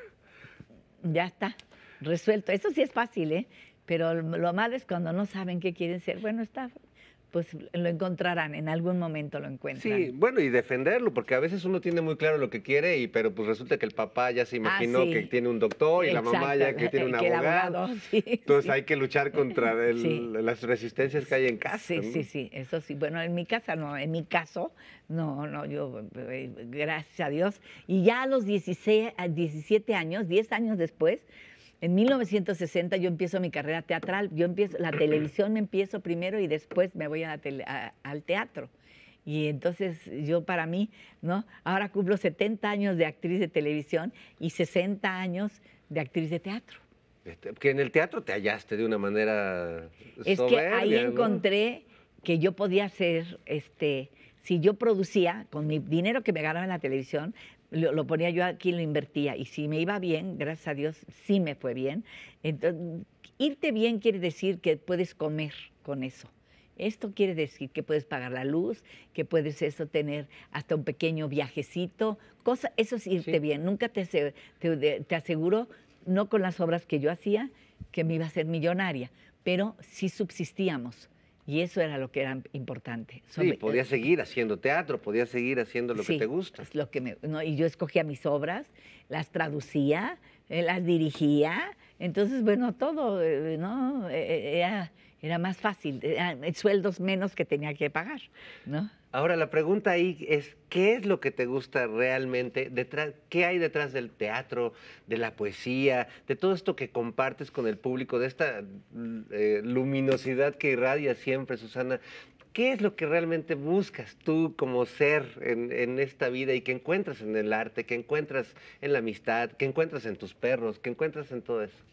Ya está, resuelto. Eso sí es fácil, ¿eh? Pero lo malo es cuando no saben qué quieren ser. Bueno, está, pues lo encontrarán, en algún momento lo encuentran. Sí, bueno, y defenderlo, porque a veces uno tiene muy claro lo que quiere, y pero pues resulta que el papá ya se imaginó Ah, sí. que tiene un doctor y Exacto, la mamá ya que tiene un que el abogado. abogado, sí, Entonces sí. hay que luchar contra el- Sí. las resistencias que hay en casa. Sí, ¿no? sí, sí, eso sí. Bueno, en mi casa no, en mi caso, no, no, yo, eh, gracias a Dios. Y ya a los dieciséis, a diecisiete años, diez años después, en mil novecientos sesenta yo empiezo mi carrera teatral. Yo empiezo, la televisión me empiezo primero y después me voy a la tele- a- al teatro. Y entonces yo para mí, ¿no? Ahora cumplo setenta años de actriz de televisión y sesenta años de actriz de teatro. Este, que en el teatro te hallaste de una manera Es soberbia, que ahí ¿no? encontré que yo podía hacer, este, si yo producía, con mi dinero que me ganaba en la televisión, lo, lo ponía yo aquí y lo invertía. Y si me iba bien, gracias a Dios, sí me fue bien. Entonces, irte bien quiere decir que puedes comer con eso. Esto quiere decir que puedes pagar la luz, que puedes eso tener hasta un pequeño viajecito, cosa, eso es irte Sí. bien. Nunca te, ase- te, te aseguro, no con las obras que yo hacía, que me iba a ser millonaria, pero sí subsistíamos. Y eso era lo que era importante. Sí, Sobre- podías seguir haciendo teatro, podías seguir haciendo lo Sí, que te gusta. es lo que me, ¿no? Y yo escogía mis obras, las traducía, eh, las dirigía. Entonces, bueno, todo, eh, ¿no? Eh, Era, era más fácil, eran sueldos menos que tenía que pagar, ¿no? Ahora, la pregunta ahí es, ¿qué es lo que te gusta realmente? Detrás, ¿qué hay detrás del teatro, de la poesía, de todo esto que compartes con el público, de esta eh, luminosidad que irradia siempre, Susana? ¿Qué es lo que realmente buscas tú como ser en, en esta vida y que encuentras en el arte, que encuentras en la amistad, que encuentras en tus perros, que encuentras en todo eso?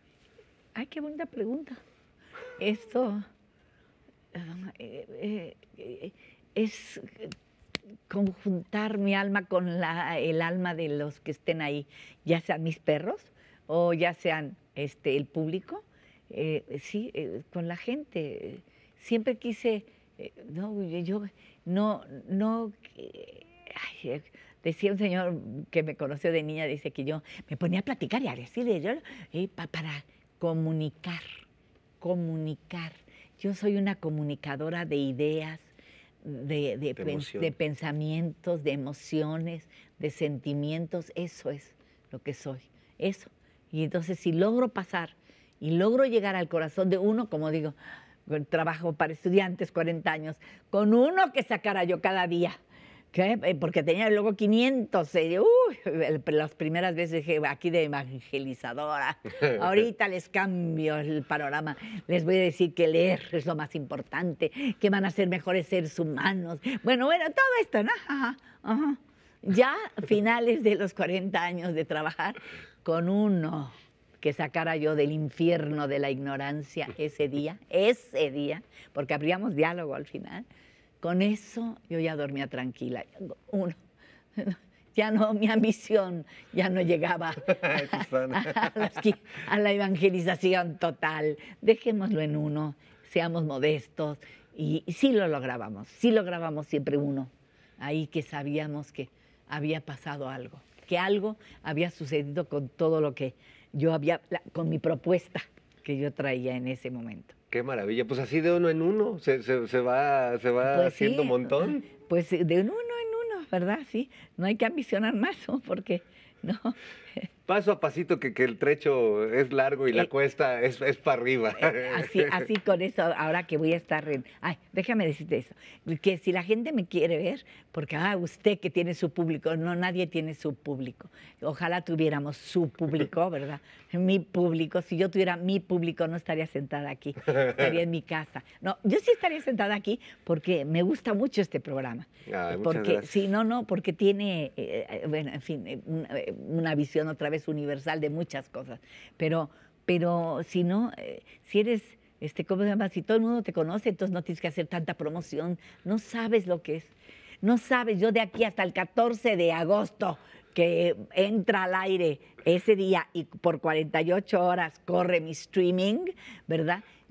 Ay, qué buena pregunta. Esto eh, eh, eh, es conjuntar mi alma con la, el alma de los que estén ahí, ya sean mis perros o ya sean este, el público, eh, sí, eh, con la gente. Siempre quise, eh, no, yo no, no, eh, ay, eh, decía un señor que me conoció de niña, dice que yo me ponía a platicar y a decirle, yo, eh, pa- para comunicar, comunicar. Yo soy una comunicadora de ideas, de, de, De pen- emoción. de pensamientos, de emociones, de sentimientos. Eso es lo que soy, eso. Y entonces si logro pasar y logro llegar al corazón de uno, como digo, trabajo para estudiantes, cuarenta años, con uno que sacara yo cada día. ¿Qué? Eh, Porque tenía luego quinientos. eh, uy, el- las primeras veces dije, aquí de evangelizadora. Ahorita les cambio el panorama. Les voy a decir que leer es lo más importante, que van a ser mejores seres humanos. Bueno, bueno, todo esto, ¿no? Ajá, ajá. Ya a finales de los cuarenta años de trabajar, con uno que sacara yo del infierno de la ignorancia ese día, ese día, porque abríamos diálogo al final. Con eso yo ya dormía tranquila. Uno, ya no, mi ambición ya no llegaba a, las qui- a la evangelización total. Dejémoslo en uno, seamos modestos. Y, y sí lo lográbamos, sí lográbamos siempre uno. Ahí que sabíamos que había pasado algo, que algo había sucedido con todo lo que yo había, la- con mi propuesta que yo traía en ese momento. Qué maravilla, pues así de uno en uno se, se- se va, se va Pues sí, haciendo un montón. Pues de uno en uno, ¿verdad? Sí, no hay que ambicionar más, ¿no? Porque, no, Paso a pasito que, que el trecho es largo y la Eh, cuesta es, es para arriba. eh, así, así con eso, ahora que voy a estar en... Ay, déjame decirte eso, que si la gente me quiere ver, porque, ah, usted que tiene su público, no, nadie tiene su público. Ojalá tuviéramos su público, ¿verdad? Mi público, si yo tuviera mi público, no estaría sentada aquí, estaría en mi casa. No, yo sí estaría sentada aquí porque me gusta mucho este programa. Ay, muchas porque, gracias. sí, no, no, porque tiene, eh, eh, bueno, en fin, eh, una, eh, una visión otra vez universal de muchas cosas. Pero, pero si no, eh, si eres, este, ¿cómo se llama? Si todo el mundo te conoce, entonces no tienes que hacer tanta promoción. No sabes lo que es. No sabes, yo de aquí hasta el catorce de agosto, que entra al aire ese día y por cuarenta y ocho horas corre mi streaming, ¿verdad?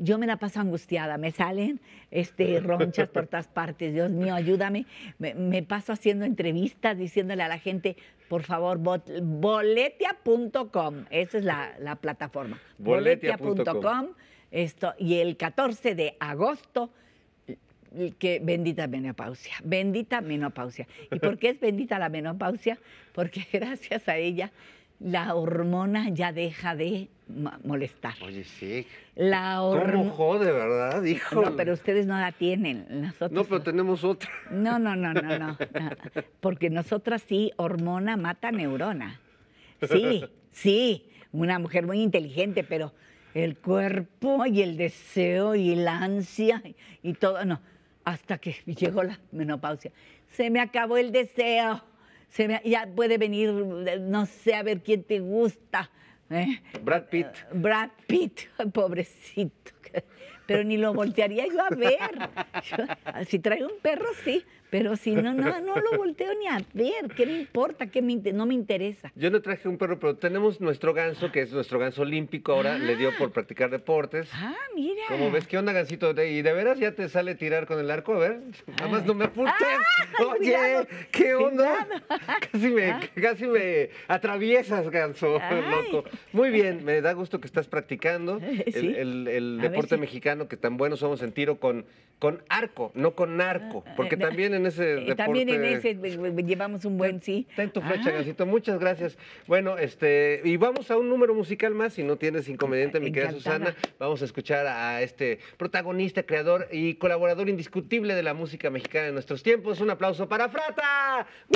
yo me la paso angustiada, me salen este, ronchas por todas partes, Dios mío, ayúdame. Me, me paso haciendo entrevistas, diciéndole a la gente, por favor, bot, boletia punto com, esa es la, la plataforma. boletia punto com. boletia punto com, esto, y el catorce de agosto, que bendita menopausia, bendita menopausia. ¿Y por qué es bendita la menopausia? Porque gracias a ella la hormona ya deja de molestar. Oye, sí. La hormona... ¿Cómo jode, verdad, hijo? No, pero ustedes no la tienen. Nosotros no, pero no. tenemos otra. No, no, no, no, no. Porque nosotras sí, hormona mata neurona. Sí, sí, una mujer muy inteligente, pero el cuerpo y el deseo y la ansia y todo, no. Hasta que llegó la menopausia. Se me acabó el deseo. Se me, ya puede venir, no sé, a ver quién te gusta. ¿eh? Brad Pitt. Brad Pitt, pobrecito. Pero ni lo voltearía yo a ver. Yo, si traigo un perro, sí. Pero si no, no, no lo volteo ni a ver. ¿Qué me importa? ¿Qué me, no me interesa? Yo no traje un perro, pero tenemos nuestro ganso, que es nuestro ganso olímpico ahora. Ah. Le dio por practicar deportes. Ah, mira. ¿Cómo ves? ¿Qué onda, gansito? ¿Y de veras ya te sale tirar con el arco? A ver, nada más no me apuntes. Ah, Oye, cuidado, ¿qué onda? cuidado. Casi me, Ah. casi me atraviesas, ganso, Ay. loco. Muy bien, me da gusto que estás practicando Sí. el, el- el A ver deporte si- mexicano, que tan buenos somos en tiro con, con arco, no con narco. Porque Eh, también en ese eh, deporte... También en ese eh, eh, llevamos un buen sí. Ten tu flecha, Ah. Gansito. Muchas gracias. Bueno, este, y vamos a un número musical más, si no tienes inconveniente, mi querida Encantada. Susana. Vamos a escuchar a este protagonista, creador y colaborador indiscutible de la música mexicana en nuestros tiempos. Un aplauso para Frata. ¡Wii!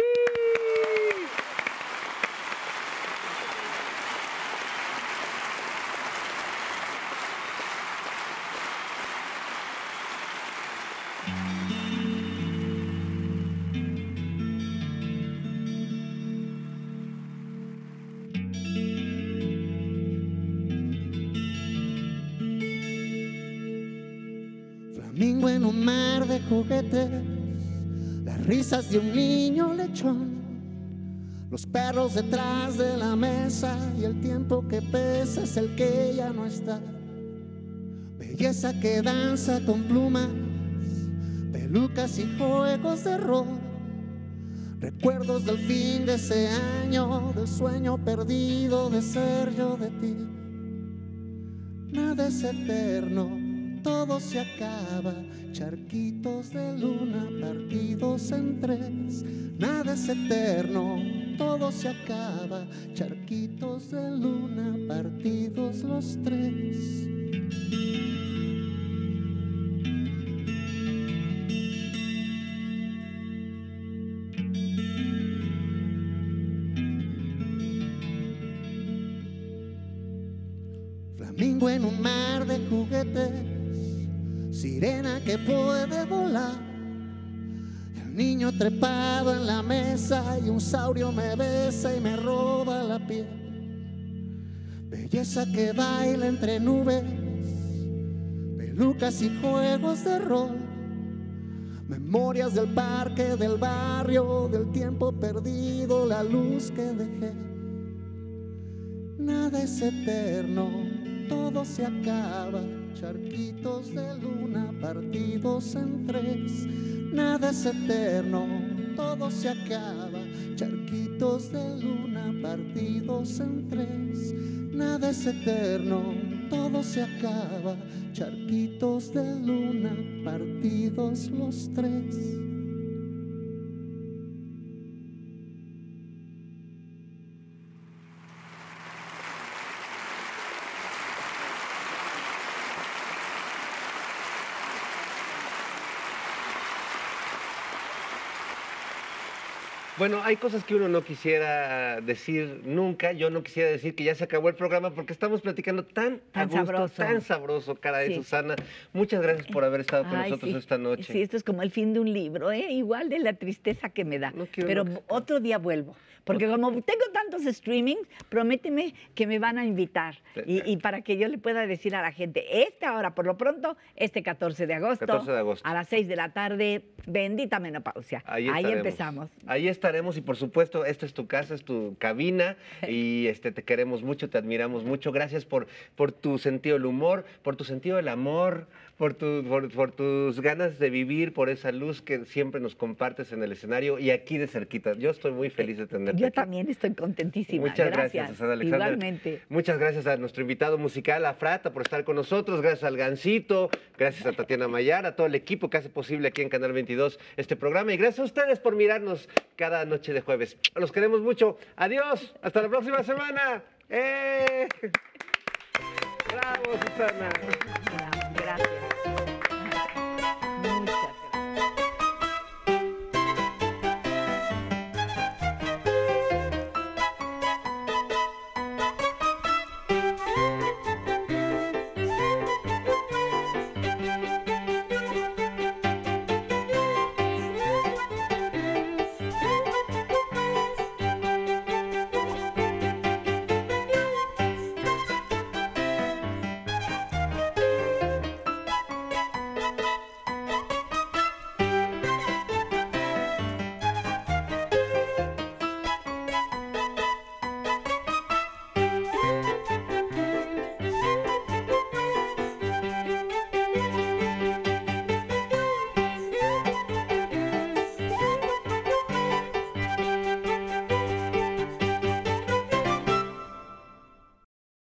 Flamingo en un mar de juguetes, las risas de un niño lechón, los perros detrás de la mesa y el tiempo que pesa es el que ya no está. Belleza que danza con plumas, pelucas y juegos de rol, recuerdos del fin de ese año, del sueño perdido de ser yo de ti. Nada es eterno, todo se acaba, charquitos de luna partidos en tres. Nada es eterno, todo se acaba, charquitos de luna partidos los tres. Flamingo en un mar de juguetes, sirena que puede volar, el niño trepado en la mesa y un saurio me besa y me roba la piel. Belleza que baila entre nubes, pelucas y juegos de rol, memorias del parque, del barrio, del tiempo perdido, la luz que dejé. Nada es eterno, todo se acaba, charquitos de luna partidos en tres. Nada es eterno, todo se acaba, charquitos de luna partidos en tres. Nada es eterno, todo se acaba, charquitos de luna partidos los tres. Bueno, hay cosas que uno no quisiera decir nunca. Yo no quisiera decir que ya se acabó el programa porque estamos platicando tan, Tan a gusto, sabroso. tan sabroso, caray, Sí. Susana. Muchas gracias por haber estado con Ay, nosotros sí. esta noche. Sí, esto es como el fin de un libro, ¿eh? Igual de la tristeza que me da. No quiero Pero no que- otro día vuelvo. Porque como tengo tantos streamings, prométeme que me van a invitar. Y, y para que yo le pueda decir a la gente, esta hora, por lo pronto, este catorce de agosto, catorce de agosto. a las seis de la tarde, bendita menopausia. Ahí Ahí estaremos. empezamos. Ahí está. estaremos y por supuesto, esta es tu casa, es tu cabina y este, te queremos mucho, te admiramos mucho. Gracias por, por tu sentido del humor, por tu sentido del amor, por, tu, por, por tus ganas de vivir, por esa luz que siempre nos compartes en el escenario y aquí de cerquita. Yo estoy muy feliz de tenerte Yo aquí. también estoy contentísima. Muchas gracias, gracias Susana Alexander. Igualmente. Muchas gracias a nuestro invitado musical, a Frata, por estar con nosotros. Gracias al Gancito, gracias a Tatiana Mayar, a todo el equipo que hace posible aquí en Canal veintidós este programa. Y gracias a ustedes por mirarnos cada noche de jueves. Los queremos mucho. Adiós. Hasta la próxima semana. ¡Eh! ¡Bravo, Susana! Gracias.